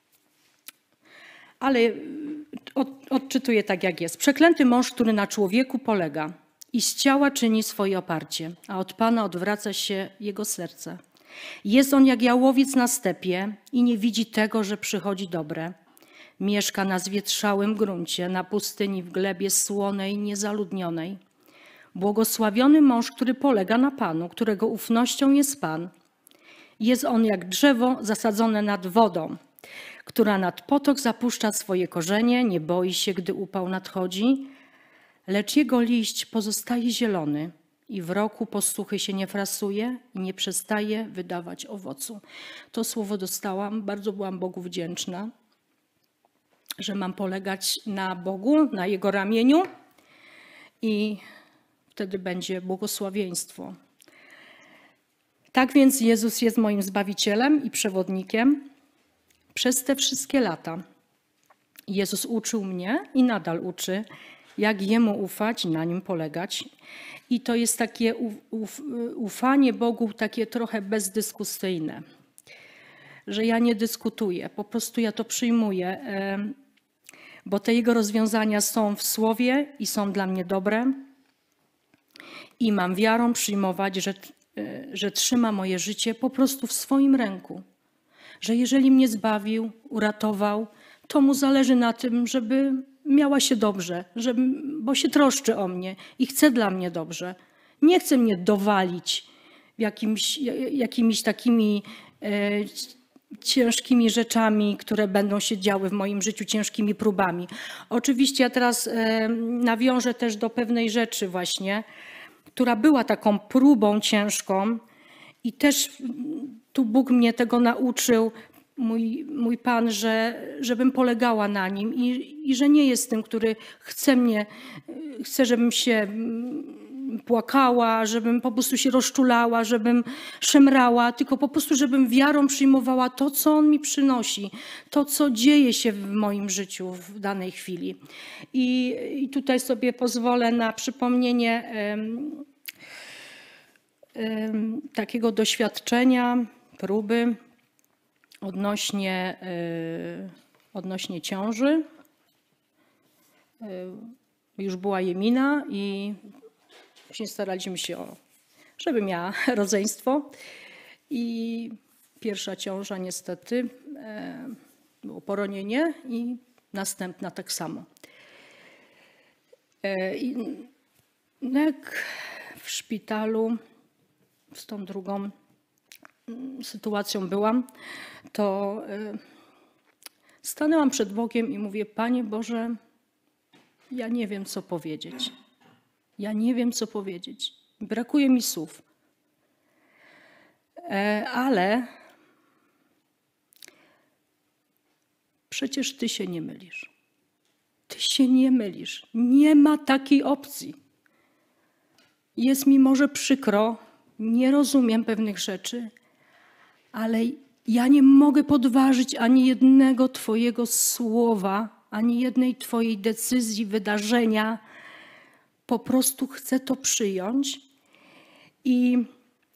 ale od, odczytuję tak, jak jest. Przeklęty mąż, który na człowieku polega i z ciała czyni swoje oparcie, a od Pana odwraca się jego serce. Jest on jak jałowiec na stepie i nie widzi tego, że przychodzi dobre. Mieszka na zwietrzałym gruncie, na pustyni w glebie słonej, niezaludnionej. Błogosławiony mąż, który polega na Panu, którego ufnością jest Pan. Jest on jak drzewo zasadzone nad wodą, która nad potok zapuszcza swoje korzenie, nie boi się, gdy upał nadchodzi, lecz jego liść pozostaje zielony i w roku posuchy się nie frasuje i nie przestaje wydawać owocu. To słowo dostałam, bardzo byłam Bogu wdzięczna, że mam polegać na Bogu, na Jego ramieniu i wtedy będzie błogosławieństwo. Tak więc Jezus jest moim Zbawicielem i przewodnikiem przez te wszystkie lata. Jezus uczył mnie i nadal uczy, jak Jemu ufać, na Nim polegać. I to jest takie uf, ufanie Bogu takie trochę bezdyskusyjne, że ja nie dyskutuję, po prostu ja to przyjmuję, bo te Jego rozwiązania są w Słowie i są dla mnie dobre i mam wiarą przyjmować, że, że trzyma moje życie po prostu w swoim ręku. Że jeżeli mnie zbawił, uratował, to Mu zależy na tym, żeby miała się dobrze, żeby, bo się troszczy o mnie i chce dla mnie dobrze. Nie chce mnie dowalić jakimś, jakimiś takimi e, ciężkimi rzeczami, które będą się działy w moim życiu, ciężkimi próbami. Oczywiście ja teraz e, nawiążę też do pewnej rzeczy właśnie, która była taką próbą ciężką i też tu Bóg mnie tego nauczył, mój, mój Pan, że, żebym polegała na Nim i, i że nie jest tym, który chce mnie, chce, żebym się płakała, żebym po prostu się rozczulała, żebym szemrała, tylko po prostu, żebym wiarą przyjmowała to, co On mi przynosi, to, co dzieje się w moim życiu w danej chwili. I, i tutaj sobie pozwolę na przypomnienie um, um, takiego doświadczenia, próby odnośnie, yy, odnośnie ciąży. Yy, już była Jemina i właśnie staraliśmy się, o, żeby miała rodzeństwo. I pierwsza ciąża niestety yy, było poronienie i następna tak samo. Yy, i jak w szpitalu z tą drugą sytuacją byłam, to stanęłam przed Bogiem i mówię: Panie Boże, ja nie wiem, co powiedzieć. Ja nie wiem, co powiedzieć. Brakuje mi słów. Ale przecież Ty się nie mylisz. Ty się nie mylisz. Nie ma takiej opcji. Jest mi może przykro, nie rozumiem pewnych rzeczy, ale ja nie mogę podważyć ani jednego Twojego słowa, ani jednej Twojej decyzji, wydarzenia. Po prostu chcę to przyjąć. I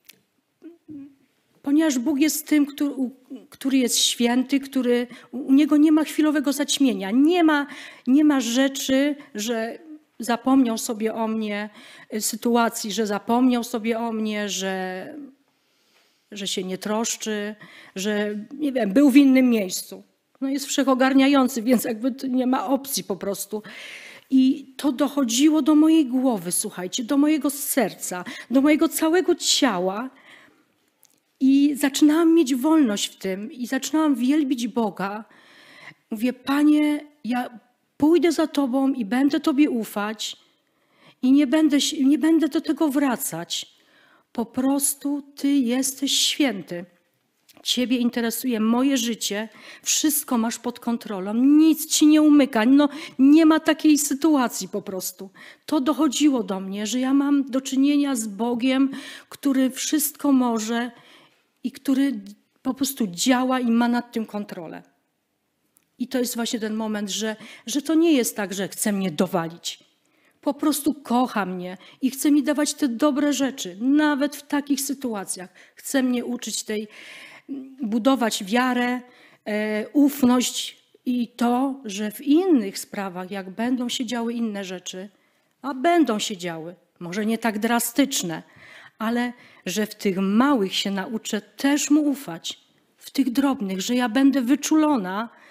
ponieważ Bóg jest tym, który, który jest święty, który, u Niego nie ma chwilowego zaćmienia, nie ma, nie ma rzeczy, że zapomniał sobie o mnie, sytuacji, że zapomniał sobie o mnie, że, że się nie troszczy, że nie wiem, był w innym miejscu. No jest wszechogarniający, więc jakby to nie ma opcji po prostu. I to dochodziło do mojej głowy, słuchajcie, do mojego serca, do mojego całego ciała. I zaczynałam mieć wolność w tym i zaczynałam wielbić Boga. Mówię: Panie, ja pójdę za Tobą i będę Tobie ufać i nie będę, nie będę do tego wracać. Po prostu Ty jesteś święty. Ciebie interesuje moje życie, wszystko masz pod kontrolą, nic Ci nie umyka, no, nie ma takiej sytuacji po prostu. To dochodziło do mnie, że ja mam do czynienia z Bogiem, który wszystko może i który po prostu działa i ma nad tym kontrolę. I to jest właśnie ten moment, że, że to nie jest tak, że chce mnie dowalić. Po prostu kocha mnie i chce mi dawać te dobre rzeczy, nawet w takich sytuacjach. Chce mnie uczyć tej, budować wiarę, e, ufność i to, że w innych sprawach, jak będą się działy inne rzeczy, a będą się działy, może nie tak drastyczne, ale że w tych małych się nauczę też Mu ufać, w tych drobnych, że ja będę wyczulona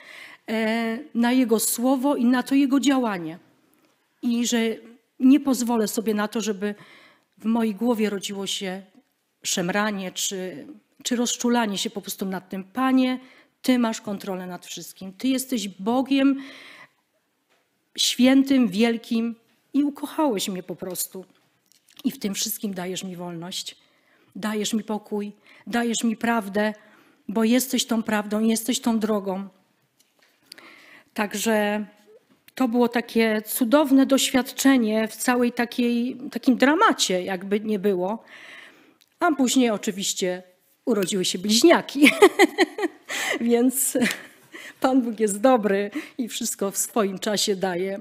na Jego słowo i na to Jego działanie. I że nie pozwolę sobie na to, żeby w mojej głowie rodziło się szemranie czy, czy rozczulanie się po prostu nad tym. Panie, Ty masz kontrolę nad wszystkim. Ty jesteś Bogiem świętym, wielkim i ukochałeś mnie po prostu. I w tym wszystkim dajesz mi wolność. Dajesz mi pokój, dajesz mi prawdę, bo jesteś tą prawdą, jesteś tą drogą. Także to było takie cudowne doświadczenie w całej takiej, takim dramacie, jakby nie było. A później oczywiście urodziły się bliźniaki. Więc Pan Bóg jest dobry i wszystko w swoim czasie daje.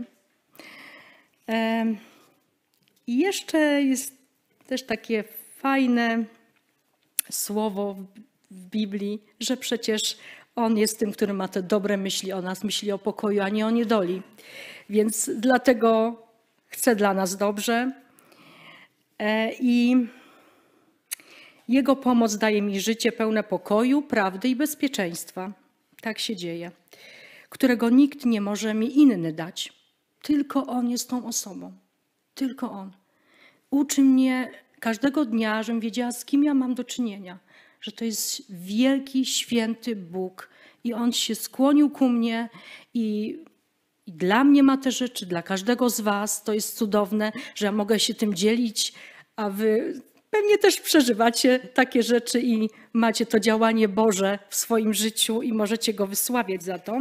I jeszcze jest też takie fajne słowo w Biblii, że przecież On jest tym, który ma te dobre myśli o nas, myśli o pokoju, a nie o niedoli. Więc dlatego chce dla nas dobrze. I Jego pomoc daje mi życie pełne pokoju, prawdy i bezpieczeństwa. Tak się dzieje. Którego nikt nie może mi inny dać. Tylko On jest tą osobą. Tylko On. Uczy mnie każdego dnia, żebym wiedziała, z kim ja mam do czynienia. Że to jest wielki, święty Bóg. I On się skłonił ku mnie i, i dla mnie ma te rzeczy, dla każdego z was. To jest cudowne, że ja mogę się tym dzielić, a wy pewnie też przeżywacie takie rzeczy i macie to działanie Boże w swoim życiu i możecie Go wysławiać za to.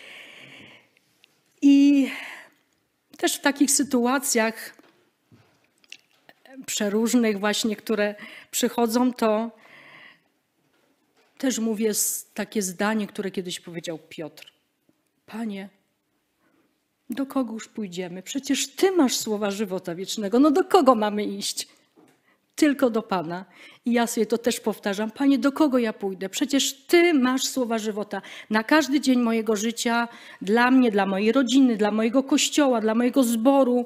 I też w takich sytuacjach przeróżnych właśnie, które przychodzą, to też mówię takie zdanie, które kiedyś powiedział Piotr. Panie, do kogo już pójdziemy? Przecież Ty masz słowa żywota wiecznego. No do kogo mamy iść? Tylko do Pana. I ja sobie to też powtarzam. Panie, do kogo ja pójdę? Przecież Ty masz słowa żywota. Na każdy dzień mojego życia, dla mnie, dla mojej rodziny, dla mojego kościoła, dla mojego zboru.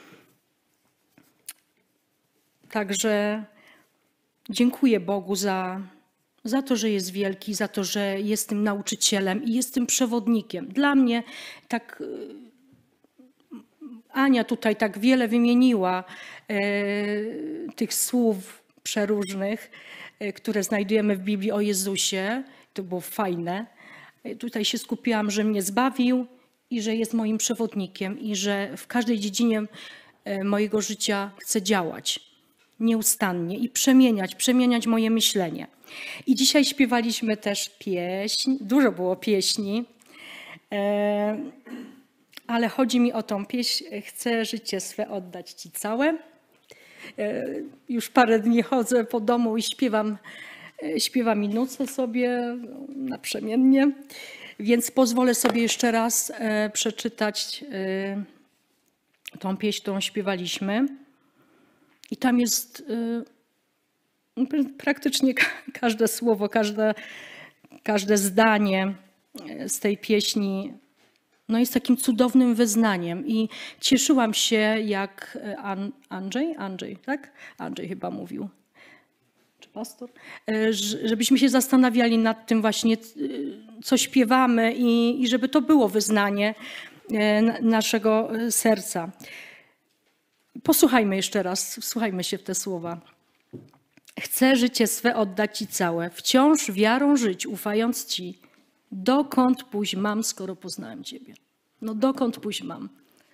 Także dziękuję Bogu za, za to, że jest wielki, za to, że jest tym nauczycielem i jest tym przewodnikiem. Dla mnie tak Ania tutaj tak wiele wymieniła e, tych słów przeróżnych, e, które znajdujemy w Biblii o Jezusie. To było fajne. E, tutaj się skupiłam, że mnie zbawił i że jest moim przewodnikiem i że w każdej dziedzinie e, mojego życia chce działać nieustannie i przemieniać, przemieniać moje myślenie. I dzisiaj śpiewaliśmy też pieśń, dużo było pieśni, e, ale chodzi mi o tą pieśń, chcę życie swe oddać Ci całe. Już parę dni chodzę po domu i śpiewam, śpiewam i nucę sobie naprzemiennie, więc pozwolę sobie jeszcze raz przeczytać tą pieśń, którą śpiewaliśmy. I tam jest praktycznie każde słowo, każde, każde zdanie z tej pieśni no jest takim cudownym wyznaniem i cieszyłam się, jak Andrzej, Andrzej, tak? Andrzej chyba mówił, czy pastor? Żebyśmy się zastanawiali nad tym właśnie, co śpiewamy i, i żeby to było wyznanie naszego serca. Posłuchajmy jeszcze raz, wsłuchajmy się w te słowa. Chcę życie swe oddać Ci całe, wciąż wiarą żyć, ufając Ci. Dokąd pójść mam, skoro poznałem Ciebie? No dokąd pójść mam?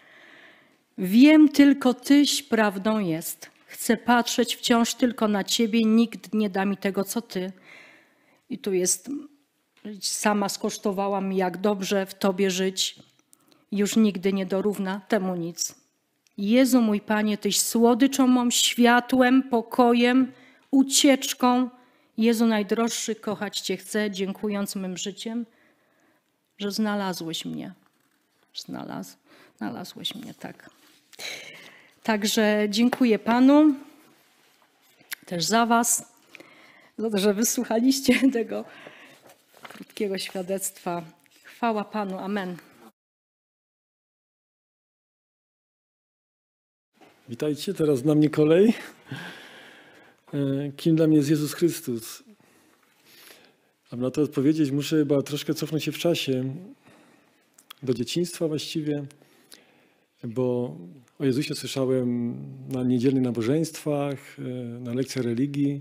Wiem tylko Tyś prawdą jest. Chcę patrzeć wciąż tylko na Ciebie, nikt nie da mi tego, co Ty. I tu jest, sama skosztowałam, jak dobrze w Tobie żyć. Już nigdy nie dorówna temu nic. Jezu mój Panie, Tyś słodyczą mą, światłem, pokojem, ucieczką. Jezu najdroższy, kochać Cię chcę, dziękując mym życiem, że znalazłeś mnie. Znalazł, znalazłeś mnie, tak. Także dziękuję Panu też za Was, za to, że wysłuchaliście tego krótkiego świadectwa. Chwała Panu, amen. Witajcie, teraz na mnie kolej. Kim dla mnie jest Jezus Chrystus? Aby na to odpowiedzieć, muszę chyba troszkę cofnąć się w czasie. do dzieciństwa właściwie, bo o Jezusie słyszałem na niedzielnych nabożeństwach, na lekcjach religii,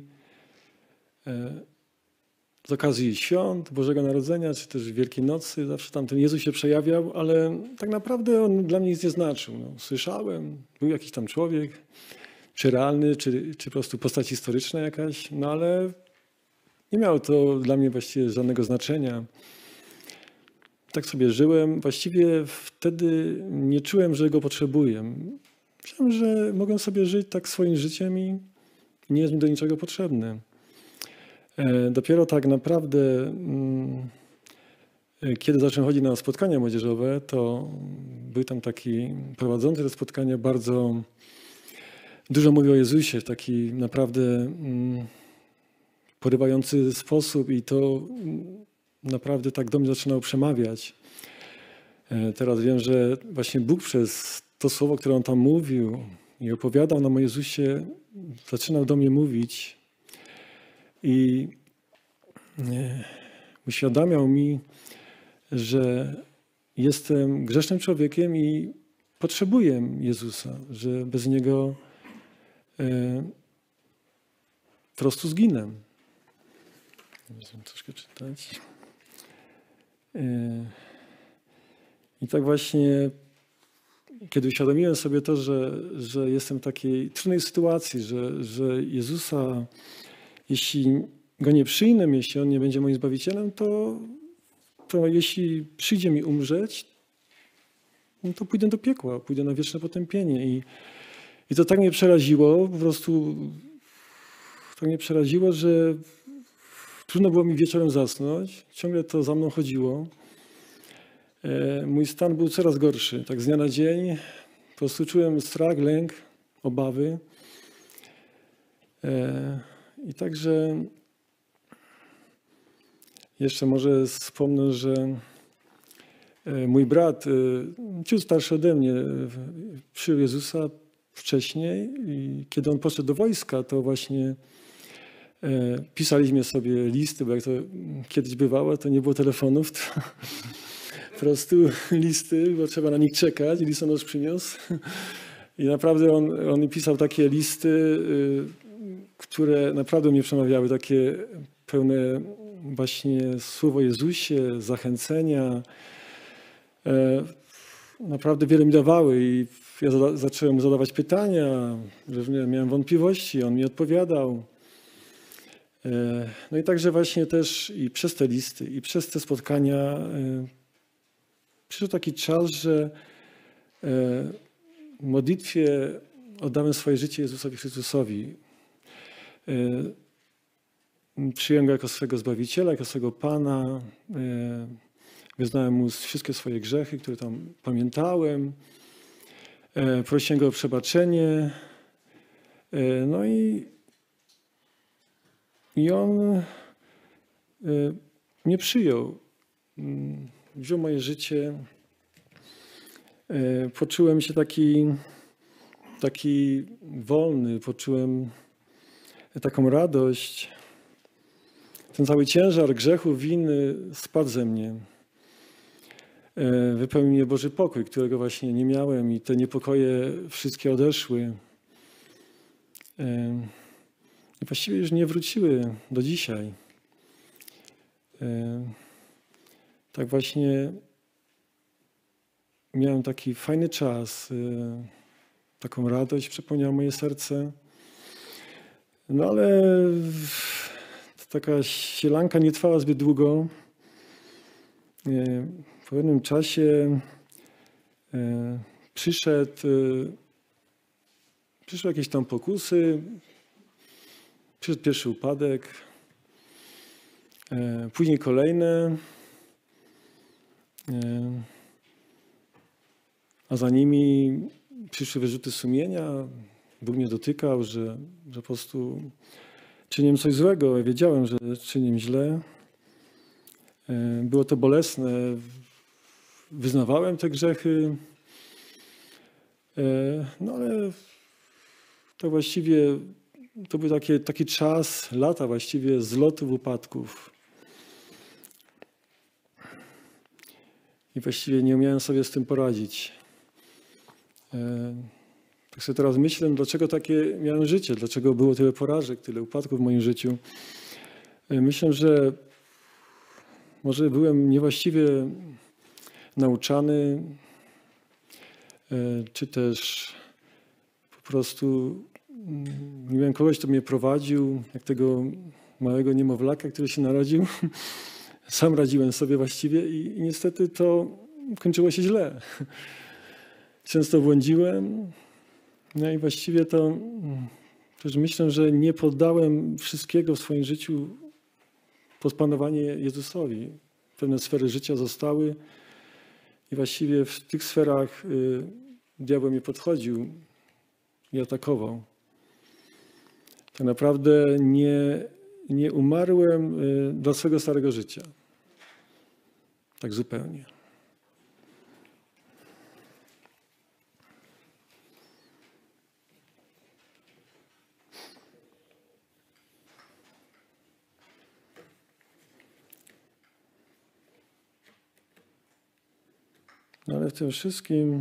z okazji świąt Bożego Narodzenia, czy też Wielkiej Nocy. Zawsze tam ten Jezus się przejawiał, ale tak naprawdę on dla mnie nic nie znaczył. No, słyszałem, był jakiś tam człowiek, czy realny, czy, czy po prostu postać historyczna jakaś, no ale nie miało to dla mnie właściwie żadnego znaczenia. Tak sobie żyłem. Właściwie wtedy nie czułem, że go potrzebuję. Myślałem, że mogę sobie żyć tak swoim życiem i nie jest mi do niczego potrzebny. Dopiero tak naprawdę, kiedy zacząłem chodzić na spotkania młodzieżowe, to był tam taki prowadzący te spotkania, bardzo dużo mówił o Jezusie w taki naprawdę porywający sposób i to naprawdę tak do mnie zaczynał przemawiać. Teraz wiem, że właśnie Bóg przez to słowo, które on tam mówił i opowiadał nam o Jezusie, zaczynał do mnie mówić i uświadamiał mi, że jestem grzesznym człowiekiem i potrzebuję Jezusa, że bez Niego po prostu zginę. Musimy troszkę czytać. I tak właśnie, kiedy uświadomiłem sobie to, że, że jestem w takiej trudnej sytuacji, że, że Jezusa, jeśli Go nie przyjmę, jeśli On nie będzie moim Zbawicielem, to, to jeśli przyjdzie mi umrzeć, no to pójdę do piekła, pójdę na wieczne potępienie. I, i to tak mnie przeraziło, po prostu tak mnie przeraziło, że trudno było mi wieczorem zasnąć. Ciągle to za mną chodziło. Mój stan był coraz gorszy. Tak z dnia na dzień po prostu czułem strach, lęk, obawy. I także jeszcze może wspomnę, że mój brat, ciut starszy ode mnie, przyjął Jezusa wcześniej i kiedy on poszedł do wojska, to właśnie pisaliśmy sobie listy, bo jak to kiedyś bywało, to nie było telefonów, to po prostu listy, bo trzeba na nich czekać, listonosz przyniósł. I naprawdę on, on pisał takie listy, które naprawdę mnie przemawiały, takie pełne właśnie słowo o Jezusie, zachęcenia. Naprawdę wiele mi dawały i ja zada- zacząłem mu zadawać pytania, że miałem wątpliwości, on mi odpowiadał. No i także właśnie też i przez te listy, i przez te spotkania przyszedł taki czas, że w modlitwie oddałem swoje życie Jezusowi Chrystusowi. Przyjąłem Go jako swego Zbawiciela, jako swego Pana. Wyznałem Mu wszystkie swoje grzechy, które tam pamiętałem. Prosiłem Go o przebaczenie. No i, i On mnie przyjął. Wziął moje życie. Poczułem się taki, taki wolny, poczułem taką radość. Ten cały ciężar grzechu, winy spadł ze mnie. Wypełnił mnie Boży pokój, którego właśnie nie miałem i te niepokoje wszystkie odeszły. I właściwie już nie wróciły do dzisiaj. Tak właśnie miałem taki fajny czas, taką radość przepełniała moje serce. No ale taka sielanka nie trwała zbyt długo. Po pewnym czasie przyszedł, przyszły jakieś tam pokusy, przyszedł pierwszy upadek, później kolejne, a za nimi przyszły wyrzuty sumienia. Bóg mnie dotykał, że, że po prostu czyniłem coś złego. Ja wiedziałem, że czynię źle. Było to bolesne. Wyznawałem te grzechy. No ale to właściwie to był taki, taki czas, lata właściwie zlotów, upadków. i właściwie nie umiałem sobie z tym poradzić. Tak sobie teraz myślę, dlaczego takie miałem życie, dlaczego było tyle porażek, tyle upadków w moim życiu. Myślę, że może byłem niewłaściwie nauczany, czy też po prostu nie miałem kogoś, kto mnie prowadził, jak tego małego niemowlaka, który się narodził. Sam radziłem sobie właściwie i, i niestety to kończyło się źle. Często błądziłem, no i właściwie to też myślę, że nie poddałem wszystkiego w swoim życiu pod panowanie Jezusowi. Pewne sfery życia zostały i właściwie w tych sferach y, diabeł mnie podchodził i atakował. Tak naprawdę nie, nie umarłem y, dla swego starego życia. Tak zupełnie. No ale w tym wszystkim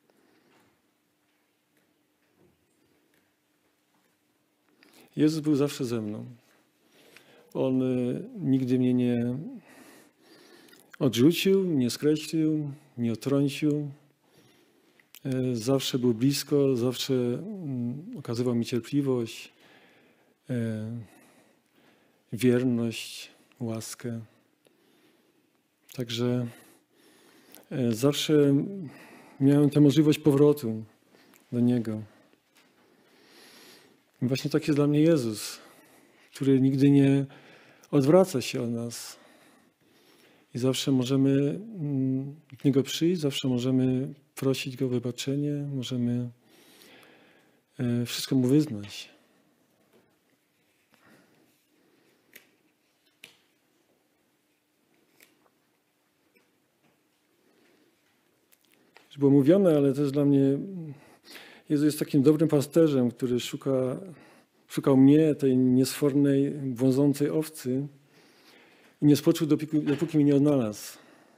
Jezus był zawsze ze mną. On y, nigdy mnie nie odrzucił, nie skreślił, nie odtrącił. Y, zawsze był blisko, zawsze y, okazywał mi cierpliwość, y, wierność, łaskę. Także y, zawsze miałem tę możliwość powrotu do Niego. I właśnie tak jest dla mnie Jezus, który nigdy nie odwraca się od nas. I zawsze możemy do Niego przyjść, zawsze możemy prosić Go o wybaczenie, możemy wszystko Mu wyznać. Już było mówione, ale też dla mnie Jezus jest takim dobrym pasterzem, który szuka, szukał mnie, tej niesfornej, błądzącej owcy i nie spoczął, dopóki, dopóki mnie nie odnalazł.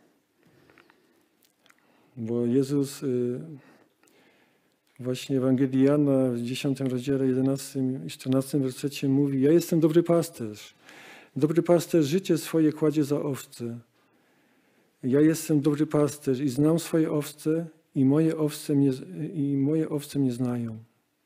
Bo Jezus y, właśnie w Ewangelii Jana w dziesiątym rozdziale, jedenastym i czternastym wersecie mówi: ja jestem dobry pasterz. Dobry pasterz życie swoje kładzie za owce. Ja jestem dobry pasterz i znam swoje owce i moje owce mnie, i moje owce mnie znają.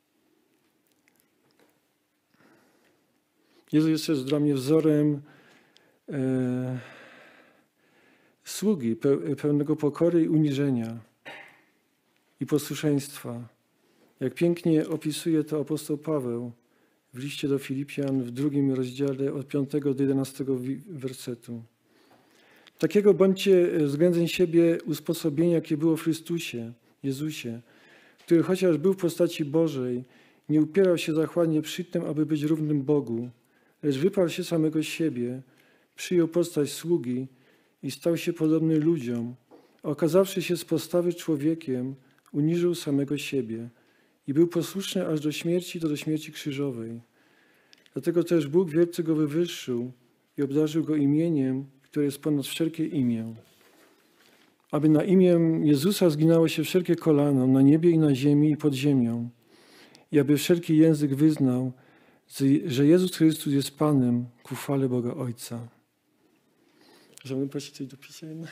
Jezus jest też dla mnie wzorem e, sługi pe, pełnego pokory i uniżenia i posłuszeństwa. Jak pięknie opisuje to apostoł Paweł w liście do Filipian w drugim rozdziale od piątego do jedenastego wersetu. Takiego bądźcie względem siebie usposobienia, jakie było w Chrystusie, Jezusie, który chociaż był w postaci Bożej, nie upierał się zachłannie przed tym, aby być równym Bogu, lecz wyparł się samego siebie, przyjął postać sługi i stał się podobny ludziom, a okazawszy się z postawy człowiekiem, uniżył samego siebie i był posłuszny aż do śmierci, to do śmierci krzyżowej. Dlatego też Bóg wielce go wywyższył i obdarzył go imieniem, które jest ponad wszelkie imię. Aby na imię Jezusa zginało się wszelkie kolano na niebie i na ziemi i pod ziemią. I aby wszelki język wyznał, że Jezus Chrystus jest Panem ku chwale Boga Ojca. Chciałbym prosić coś do pisania.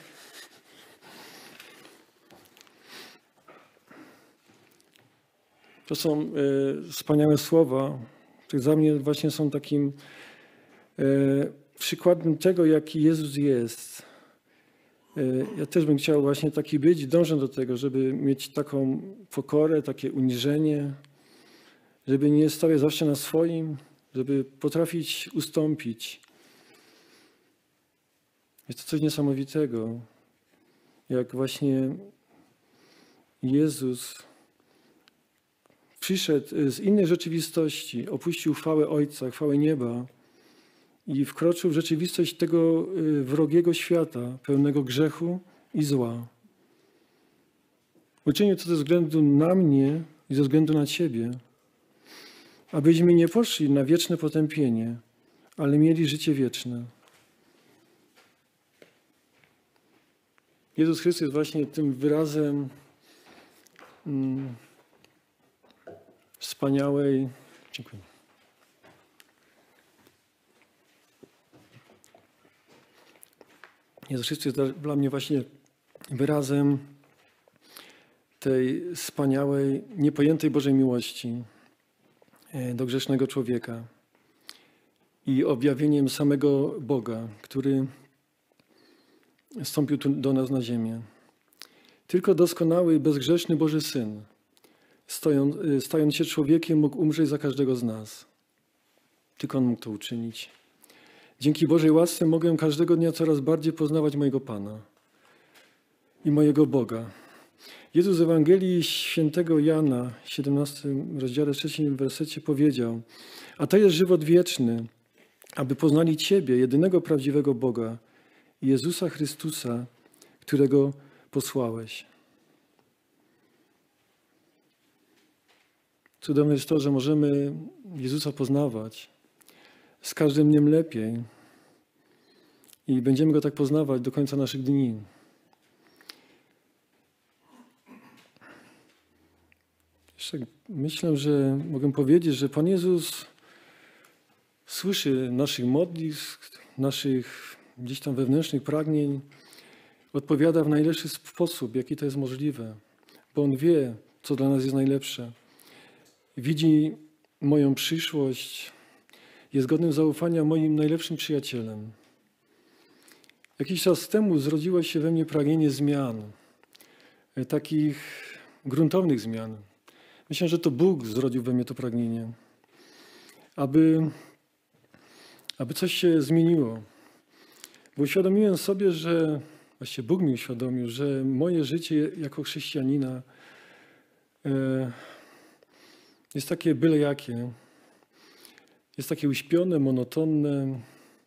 To są e, wspaniałe słowa, które dla mnie właśnie są takim e, przykładem tego, jaki Jezus jest. E, ja też bym chciał właśnie taki być, dążę do tego, żeby mieć taką pokorę, takie uniżenie, żeby nie stawiać zawsze na swoim, żeby potrafić ustąpić. Jest to coś niesamowitego, jak właśnie Jezus przyszedł z innej rzeczywistości, opuścił chwałę Ojca, chwałę nieba i wkroczył w rzeczywistość tego wrogiego świata, pełnego grzechu i zła. Uczynił to ze względu na mnie i ze względu na Ciebie, abyśmy nie poszli na wieczne potępienie, ale mieli życie wieczne. Jezus Chrystus jest właśnie tym wyrazem mm, wspaniałej... Dziękuję. Jezus Chrystus jest dla mnie właśnie wyrazem tej wspaniałej, niepojętej Bożej miłości do grzesznego człowieka i objawieniem samego Boga, który wstąpił tu do nas na ziemię. Tylko doskonały i bezgrzeszny Boży Syn, stojąc, stając się człowiekiem, mógł umrzeć za każdego z nas. Tylko On mógł to uczynić. Dzięki Bożej łasce mogę każdego dnia coraz bardziej poznawać mojego Pana i mojego Boga. Jezus z Ewangelii świętego Jana, w siedemnastym rozdziale, trzecim wersecie powiedział: a to jest żywot wieczny, aby poznali Ciebie, jedynego prawdziwego Boga, i Jezusa Chrystusa, którego posłałeś. Cudowne jest to, że możemy Jezusa poznawać z każdym dniem lepiej i będziemy Go tak poznawać do końca naszych dni. Jeszcze myślę, że mogę powiedzieć, że Pan Jezus słyszy naszych modlitw, naszych gdzieś tam wewnętrznych pragnień, odpowiada w najlepszy sposób, jaki to jest możliwe, bo On wie, co dla nas jest najlepsze. Widzi moją przyszłość, jest godnym zaufania moim najlepszym przyjacielem. Jakiś czas temu zrodziło się we mnie pragnienie zmian, takich gruntownych zmian. Myślę, że to Bóg zrodził we mnie to pragnienie, aby, aby coś się zmieniło. Bo uświadomiłem sobie, że, właściwie Bóg mi uświadomił, że moje życie jako chrześcijanina e, jest takie byle jakie. Jest takie uśpione, monotonne,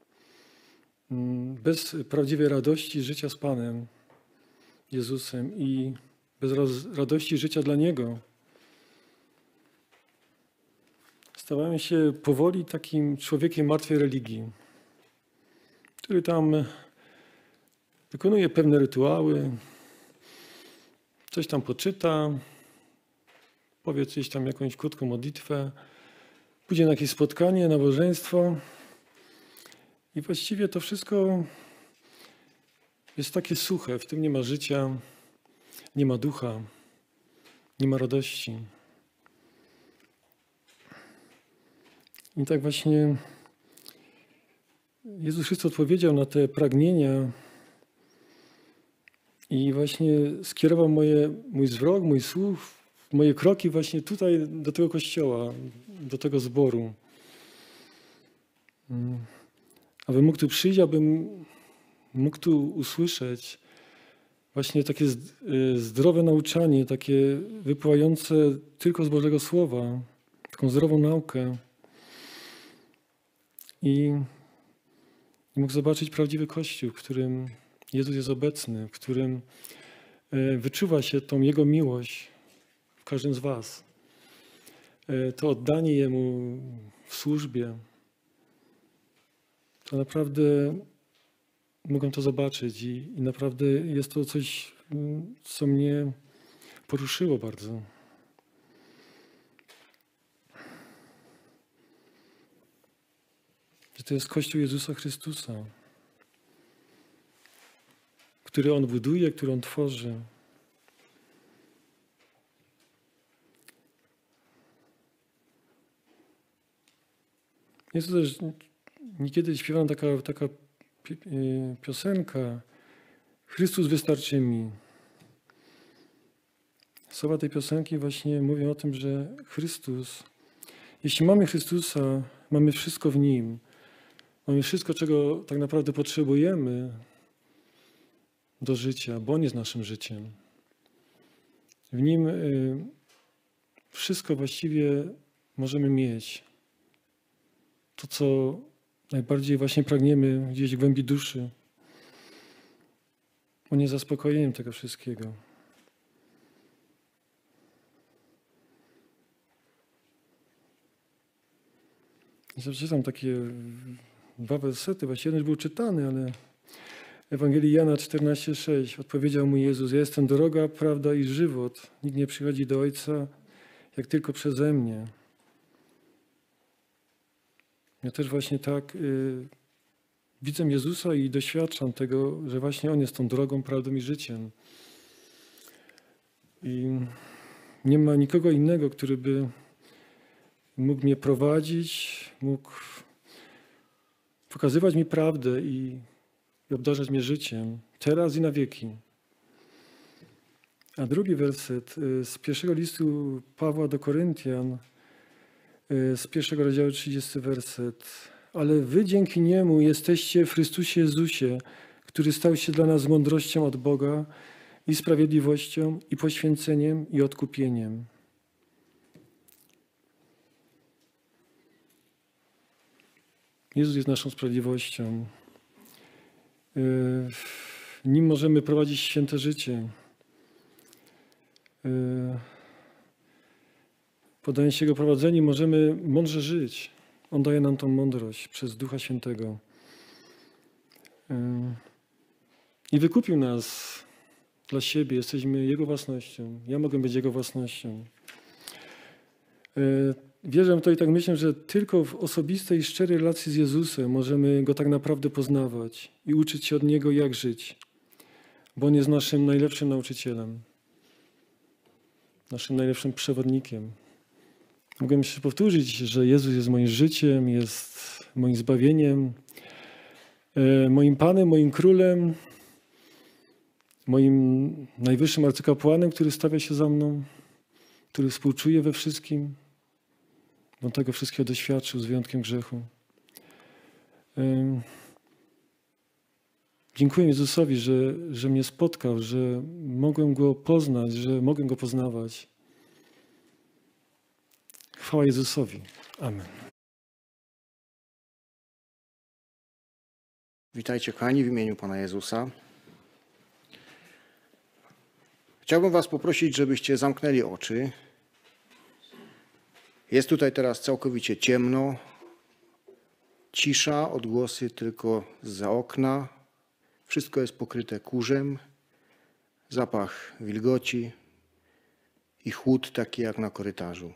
bez prawdziwej radości życia z Panem Jezusem i bez radości życia dla Niego. Stawałem się powoli takim człowiekiem martwej religii, który tam wykonuje pewne rytuały, coś tam poczyta, powie coś tam, jakąś krótką modlitwę, pójdzie na jakieś spotkanie, nabożeństwo i właściwie to wszystko jest takie suche, w tym nie ma życia, nie ma ducha, nie ma radości. I tak właśnie Jezus Chrystus odpowiedział na te pragnienia i właśnie skierował moje, mój wzrok, mój słuch, moje kroki właśnie tutaj do tego kościoła, do tego zboru. Abym mógł tu przyjść, abym mógł tu usłyszeć właśnie takie zdrowe nauczanie, takie wypływające tylko z Bożego Słowa, taką zdrową naukę. I mógł zobaczyć prawdziwy Kościół, w którym Jezus jest obecny, w którym wyczuwa się tą Jego miłość w każdym z was. To oddanie Jemu w służbie. To naprawdę mogę to zobaczyć i, i naprawdę jest to coś, co mnie poruszyło bardzo. Że to jest Kościół Jezusa Chrystusa, który On buduje, który On tworzy. Jest to też niekiedy śpiewana taka, taka piosenka Chrystus wystarczy mi. Słowa tej piosenki właśnie mówią o tym, że Chrystus, jeśli mamy Chrystusa, mamy wszystko w Nim. Mamy wszystko, czego tak naprawdę potrzebujemy do życia, bo On jest naszym życiem. W Nim wszystko właściwie możemy mieć. To, co najbardziej właśnie pragniemy gdzieś w głębi duszy. On jest zaspokojeniem tego wszystkiego. Przeczytam takie dwa wersety, właściwie jeden był czytany, ale Ewangelii Jana czternaście sześć. Odpowiedział mu Jezus: ja jestem droga, prawda i żywot. Nikt nie przychodzi do Ojca, jak tylko przeze mnie. Ja też właśnie tak y, widzę Jezusa i doświadczam tego, że właśnie On jest tą drogą, prawdą i życiem. I nie ma nikogo innego, który by mógł mnie prowadzić, mógł pokazywać mi prawdę i, i obdarzać mnie życiem, teraz i na wieki. A drugi werset y, z pierwszego listu Pawła do Koryntian, z pierwszego rozdziału trzydziesty werset. Ale wy dzięki Niemu jesteście w Chrystusie Jezusie, który stał się dla nas mądrością od Boga i sprawiedliwością, i poświęceniem, i odkupieniem. Jezus jest naszą sprawiedliwością. W Nim możemy prowadzić święte życie. Podając się Jego prowadzeniu, możemy mądrze żyć. On daje nam tą mądrość przez Ducha Świętego. I wykupił nas dla siebie. Jesteśmy Jego własnością. Ja mogę być Jego własnością. Wierzę w to i tak myślę, że tylko w osobistej i szczerej relacji z Jezusem możemy Go tak naprawdę poznawać i uczyć się od Niego, jak żyć. Bo On jest naszym najlepszym nauczycielem. Naszym najlepszym przewodnikiem. Mogę jeszcze powtórzyć, że Jezus jest moim życiem, jest moim zbawieniem, moim Panem, moim Królem, moim najwyższym arcykapłanem, który stawia się za mną, który współczuje we wszystkim. On tego wszystkiego doświadczył z wyjątkiem grzechu. Dziękuję Jezusowi, że, że mnie spotkał, że mogłem Go poznać, że mogę Go poznawać. Chwała Jezusowi. Amen. Witajcie kochani w imieniu Pana Jezusa. Chciałbym was poprosić, żebyście zamknęli oczy. Jest tutaj teraz całkowicie ciemno. Cisza, odgłosy tylko zza okna. Wszystko jest pokryte kurzem. Zapach wilgoci i chłód taki jak na korytarzu.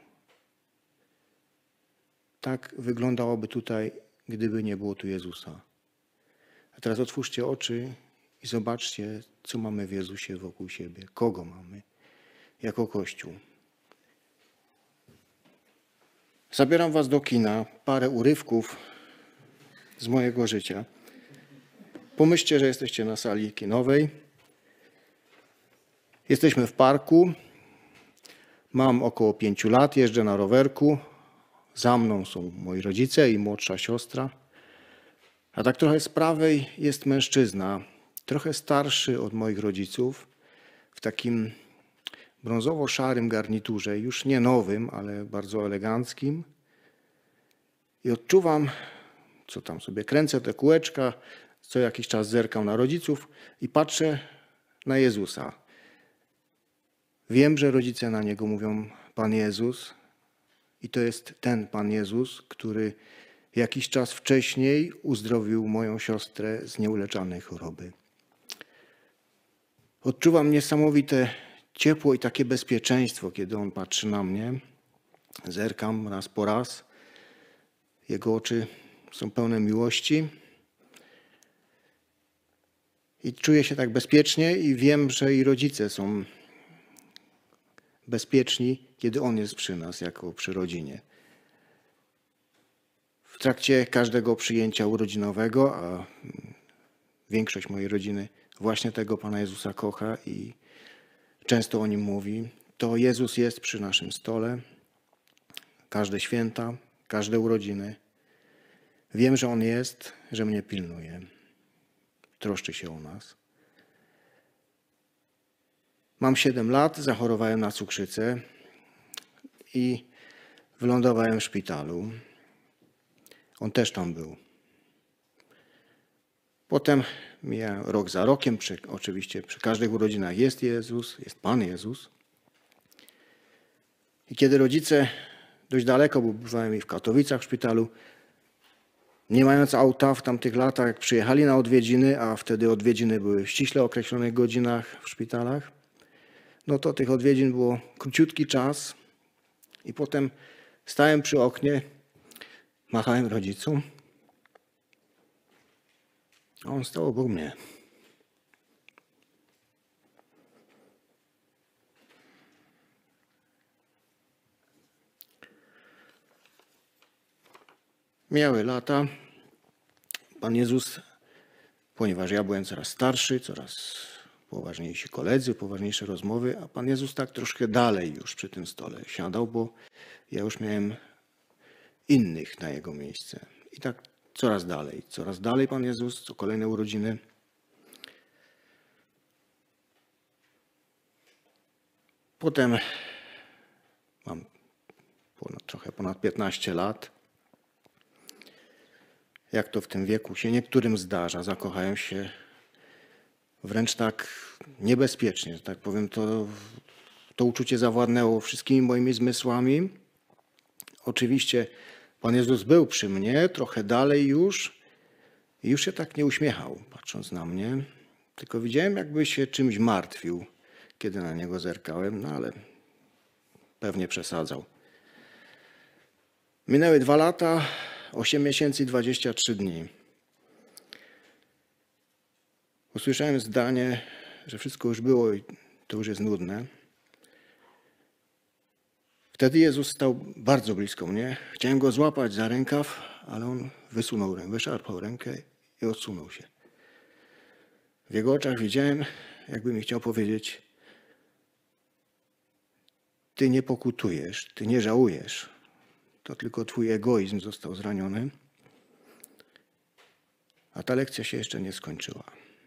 Tak wyglądałoby tutaj, gdyby nie było tu Jezusa. A teraz otwórzcie oczy i zobaczcie, co mamy w Jezusie wokół siebie. Kogo mamy jako Kościół. Zabieram was do kina, parę urywków z mojego życia. Pomyślcie, że jesteście na sali kinowej. Jesteśmy w parku. Mam około pięciu lat, jeżdżę na rowerku. Za mną są moi rodzice i młodsza siostra. A tak trochę z prawej jest mężczyzna, trochę starszy od moich rodziców, w takim brązowo-szarym garniturze, już nie nowym, ale bardzo eleganckim. I odczuwam, co tam sobie kręcę te kółeczka, co jakiś czas zerkam na rodziców i patrzę na Jezusa. Wiem, że rodzice na Niego mówią Pan Jezus i to jest ten Pan Jezus, który jakiś czas wcześniej uzdrowił moją siostrę z nieuleczalnej choroby. Odczuwam niesamowite ciepło i takie bezpieczeństwo, kiedy On patrzy na mnie. Zerkam raz po raz. Jego oczy są pełne miłości. I czuję się tak bezpiecznie i wiem, że i rodzice są bezpieczni, kiedy On jest przy nas, jako przy rodzinie. W trakcie każdego przyjęcia urodzinowego, a większość mojej rodziny właśnie tego Pana Jezusa kocha i często o Nim mówi, to Jezus jest przy naszym stole. Każde święta, każde urodziny. Wiem, że On jest, że mnie pilnuje. Troszczy się o nas. Mam siedem lat, zachorowałem na cukrzycę i wylądowałem w szpitalu. On też tam był. Potem mija rok za rokiem, przy, oczywiście przy każdych urodzinach jest Jezus, jest Pan Jezus. I kiedy rodzice dość daleko, bo bywałem i w Katowicach w szpitalu, nie mając auta w tamtych latach, jak przyjechali na odwiedziny, a wtedy odwiedziny były w ściśle określonych godzinach w szpitalach, no to tych odwiedzin było króciutki czas i potem stałem przy oknie, machałem rodzicom, a on stał obok mnie. Miały lata. Pan Jezus, ponieważ ja byłem coraz starszy, coraz poważniejsi koledzy, poważniejsze rozmowy, a Pan Jezus tak troszkę dalej już przy tym stole siadał, bo ja już miałem innych na Jego miejsce. I tak coraz dalej, coraz dalej Pan Jezus, co kolejne urodziny. Potem mam ponad, trochę ponad piętnaście lat. Jak to w tym wieku się niektórym zdarza, zakochają się wręcz tak niebezpiecznie, że tak powiem, to, to uczucie zawładnęło wszystkimi moimi zmysłami. Oczywiście Pan Jezus był przy mnie, trochę dalej już i już się tak nie uśmiechał, patrząc na mnie, tylko widziałem, jakby się czymś martwił, kiedy na Niego zerkałem, no ale pewnie przesadzał. Minęły dwa lata, osiem miesięcy i dwadzieścia trzy dni. Usłyszałem zdanie, że wszystko już było i to już jest nudne. Wtedy Jezus stał bardzo blisko mnie. Chciałem Go złapać za rękaw, ale On wysunął rękę, wyszarpał rękę i odsunął się. W Jego oczach widziałem, jakby mi chciał powiedzieć: Ty nie pokutujesz, Ty nie żałujesz. To tylko Twój egoizm został zraniony. A ta lekcja się jeszcze nie skończyła.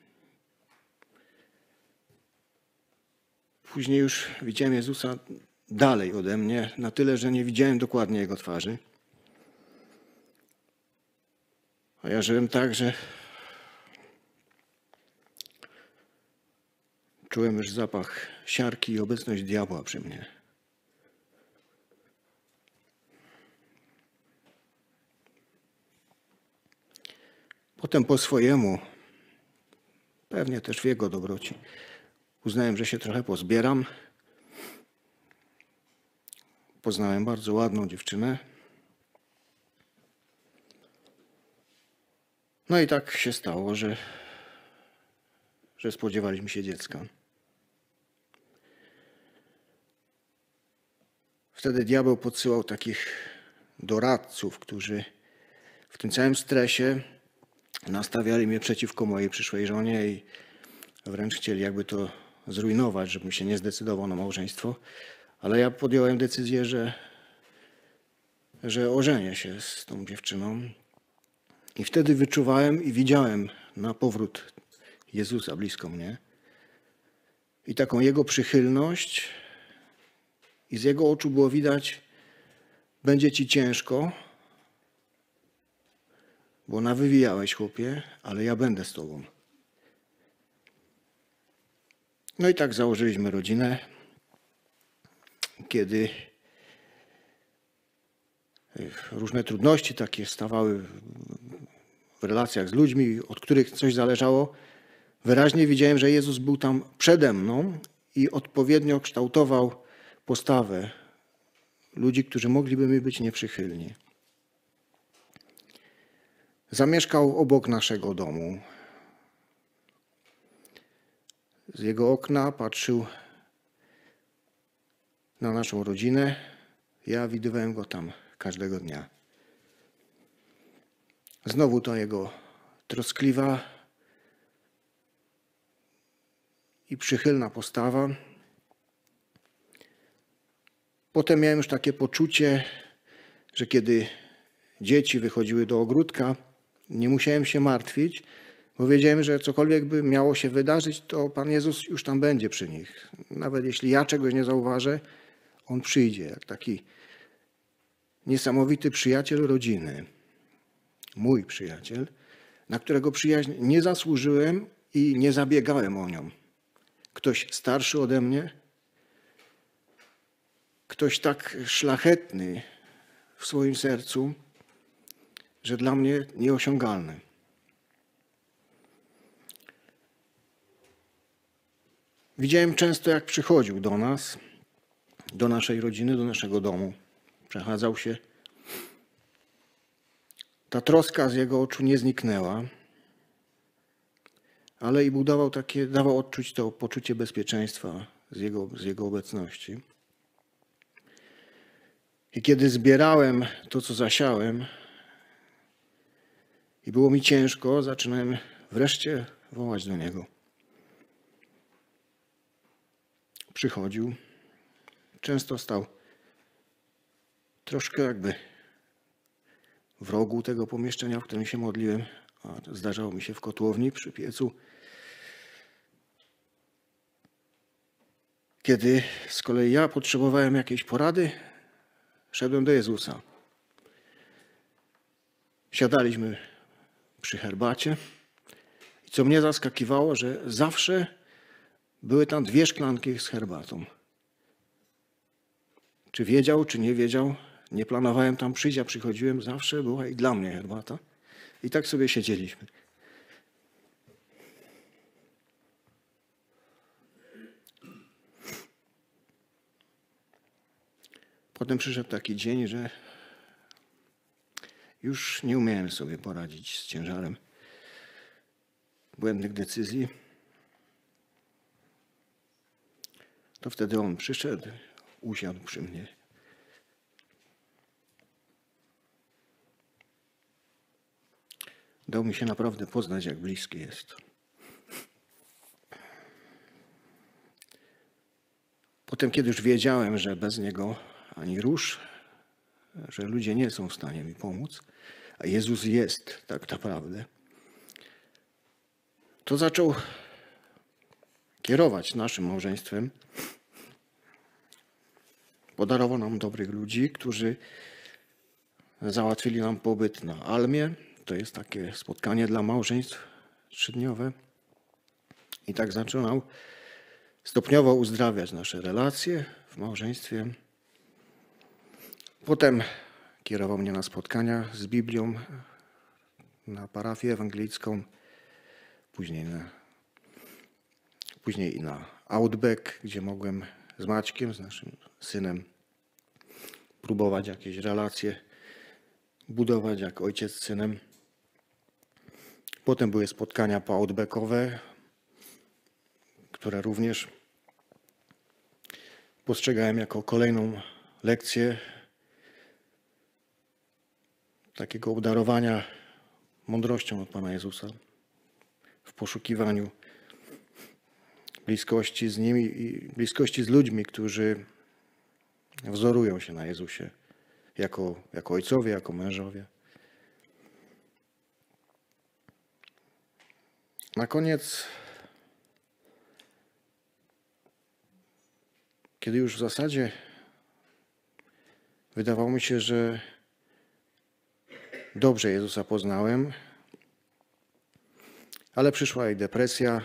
Później już widziałem Jezusa dalej ode mnie, na tyle, że nie widziałem dokładnie Jego twarzy. A ja żyłem tak, że czułem już zapach siarki i obecność diabła przy mnie. Potem po swojemu, pewnie też w Jego dobroci, uznałem, że się trochę pozbieram. Poznałem bardzo ładną dziewczynę. No i tak się stało, że, że spodziewaliśmy się dziecka. Wtedy diabeł podsyłał takich doradców, którzy w tym całym stresie nastawiali mnie przeciwko mojej przyszłej żonie i wręcz chcieli jakby to zrujnować, żebym się nie zdecydował na małżeństwo. Ale ja podjąłem decyzję, że, że ożenię się z tą dziewczyną. I wtedy wyczuwałem i widziałem na powrót Jezusa blisko mnie. I taką Jego przychylność. I z Jego oczu było widać: będzie ci ciężko, bo nawywijałeś, chłopie, ale ja będę z tobą. No i tak założyliśmy rodzinę. Kiedy różne trudności takie stawały w relacjach z ludźmi, od których coś zależało, wyraźnie widziałem, że Jezus był tam przede mną i odpowiednio kształtował postawę ludzi, którzy mogliby mi być nieprzychylni. Zamieszkał obok naszego domu. Z jego okna patrzył na naszą rodzinę. Ja widywałem go tam każdego dnia. Znowu to jego troskliwa i przychylna postawa. Potem miałem już takie poczucie, że kiedy dzieci wychodziły do ogródka, nie musiałem się martwić, bo wiedziałem, że cokolwiek by miało się wydarzyć, to Pan Jezus już tam będzie przy nich. Nawet jeśli ja czegoś nie zauważę, On przyjdzie jak taki niesamowity przyjaciel rodziny. Mój przyjaciel, na którego przyjaźń nie zasłużyłem i nie zabiegałem o nią. Ktoś starszy ode mnie, ktoś tak szlachetny w swoim sercu, że dla mnie nieosiągalne. Widziałem często, jak przychodził do nas, do naszej rodziny, do naszego domu. Przechadzał się. Ta troska z jego oczu nie zniknęła, ale i budował takie, dawał odczuć to poczucie bezpieczeństwa z jego, z jego obecności. I kiedy zbierałem to, co zasiałem, i było mi ciężko, zaczynałem wreszcie wołać do niego. Przychodził, często stał troszkę jakby w rogu tego pomieszczenia, w którym się modliłem, a zdarzało mi się w kotłowni przy piecu. Kiedy z kolei ja potrzebowałem jakiejś porady, szedłem do Jezusa. Siadaliśmy przy herbacie i co mnie zaskakiwało, że zawsze były tam dwie szklanki z herbatą. Czy wiedział, czy nie wiedział, nie planowałem tam przyjść, a przychodziłem, zawsze była i dla mnie herbata. I tak sobie siedzieliśmy. Potem przyszedł taki dzień, że już nie umiałem sobie poradzić z ciężarem błędnych decyzji. To wtedy on przyszedł, usiadł przy mnie. Dał mi się naprawdę poznać, jak bliski jest. Potem, kiedy już wiedziałem, że bez niego ani rusz, że ludzie nie są w stanie mi pomóc, a Jezus jest tak naprawdę, to zaczął kierować naszym małżeństwem. Podarował nam dobrych ludzi, którzy załatwili nam pobyt na Almie. To jest takie spotkanie dla małżeństw trzydniowe. I tak zaczynał stopniowo uzdrawiać nasze relacje w małżeństwie. Potem kierował mnie na spotkania z Biblią, na parafię ewangelicką, później, na, później i na Outback, gdzie mogłem z Maćkiem, z naszym synem, próbować jakieś relacje budować jak ojciec z synem. Potem były spotkania po-outbackowe, które również postrzegałem jako kolejną lekcję takiego obdarowania mądrością od Pana Jezusa w poszukiwaniu bliskości z nimi i bliskości z ludźmi, którzy wzorują się na Jezusie jako, jako ojcowie, jako mężowie. Na koniec, kiedy już w zasadzie wydawało mi się, że dobrze Jezusa poznałem, ale przyszła i depresja.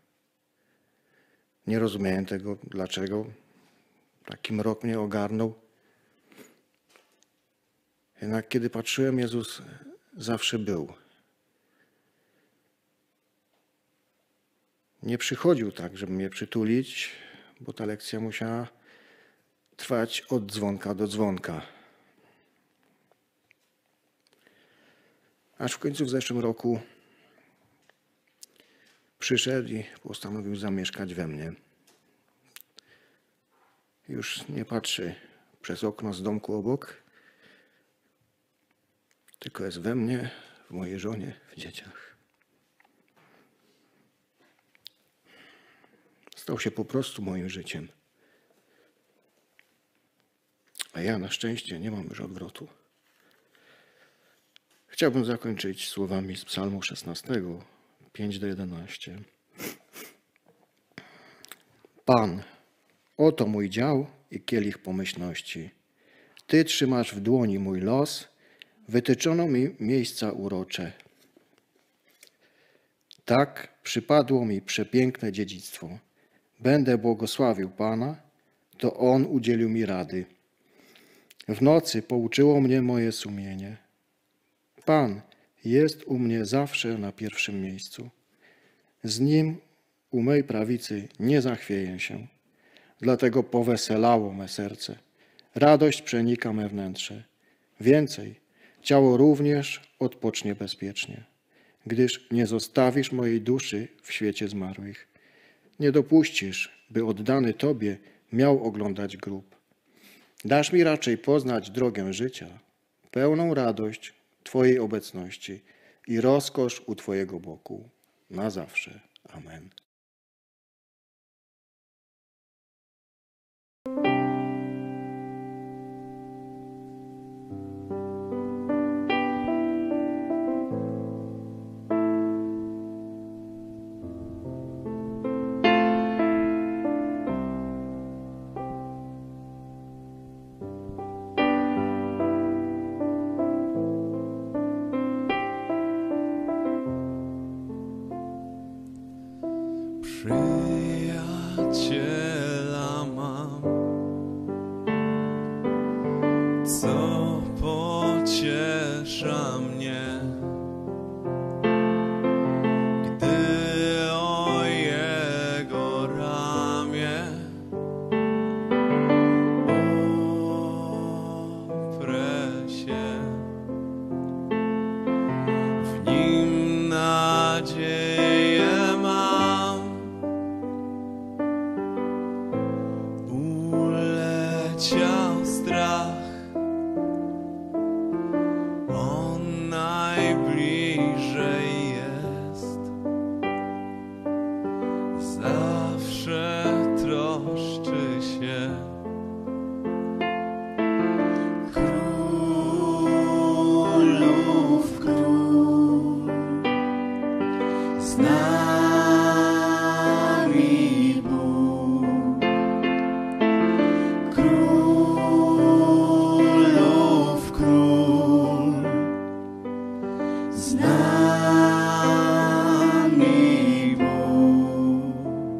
Nie rozumiałem tego, dlaczego. Taki mrok mnie ogarnął. Jednak kiedy patrzyłem, Jezus zawsze był. Nie przychodził tak, żeby mnie przytulić, bo ta lekcja musiała trwać od dzwonka do dzwonka. Aż w końcu w zeszłym roku przyszedł i postanowił zamieszkać we mnie. Już nie patrzy przez okno z domku obok, tylko jest we mnie, w mojej żonie, w dzieciach. Stał się po prostu moim życiem. A ja na szczęście nie mam już odwrotu. Chciałbym zakończyć słowami z Psalmu szesnastego, pięć do jedenastu. Pan, oto mój dział i kielich pomyślności. Ty trzymasz w dłoni mój los, wytyczono mi miejsca urocze. Tak przypadło mi przepiękne dziedzictwo. Będę błogosławił Pana, to On udzielił mi rady. W nocy pouczyło mnie moje sumienie. Pan jest u mnie zawsze na pierwszym miejscu. Z Nim u mej prawicy nie zachwieję się. Dlatego poweselało me serce. Radość przenika me wnętrze. Więcej, ciało również odpocznie bezpiecznie, gdyż nie zostawisz mojej duszy w świecie zmarłych. Nie dopuścisz, by oddany Tobie miał oglądać grób. Dasz mi raczej poznać drogę życia, pełną radość Twojej obecności i rozkosz u Twojego boku. Na zawsze. Amen. Przyjaciela mam, co pociesza mnie, gdy o jego ramię oprę się. W nim nadzieję mam. Uleciał strach, on najbliżej jest, zawsze troszczy się. Królów król, z nami Bóg. Królów król, z nami Bóg.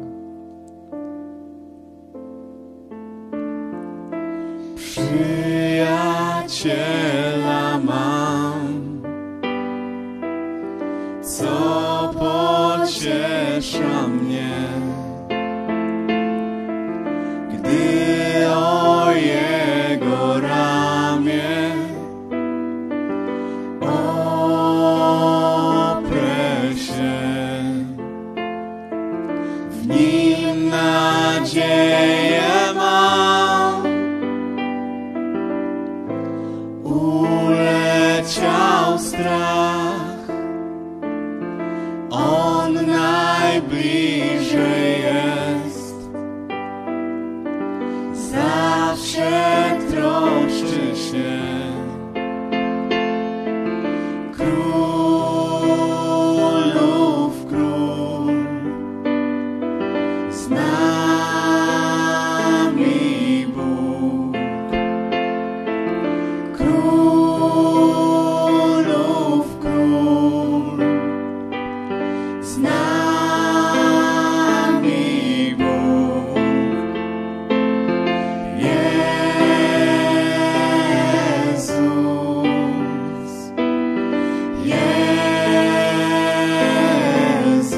Przyjaciela mam, co pociesza mnie, gdy o jego ramię oprę się. W nim nadzieję mam. Uleciał strach, on najbliżej jest, zawsze troszczy się. Królów król, z nami Bóg. Królów król, z nami Bóg. Jezus, Jezus,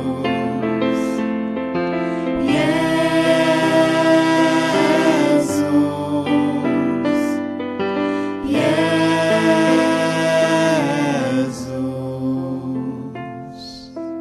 Jezus, Jezus.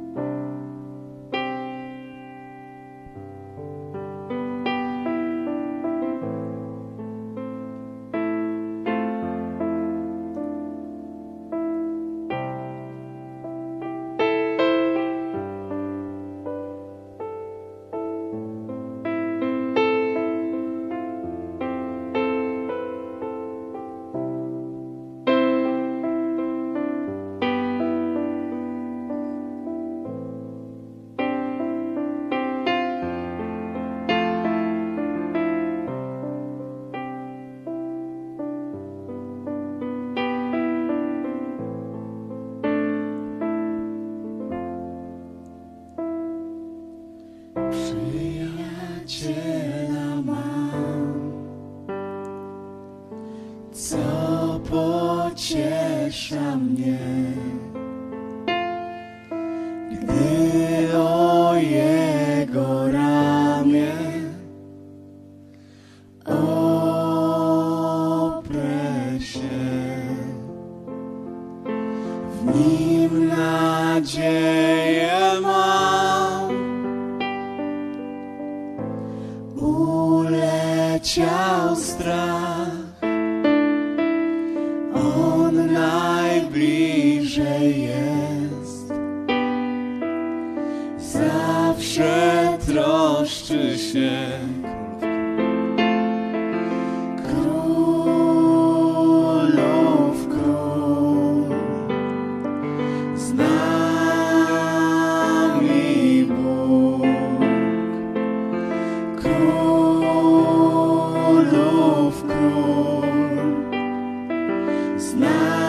Przyjaciela mam, co pociesza pociesza mnie, gdy o Jego ramię oprę się. W Nim nadzieję mam, uleciał strach, On najbliżej jest, zawsze troszczy się. Królów król, z nami Bóg. Królów król, z nami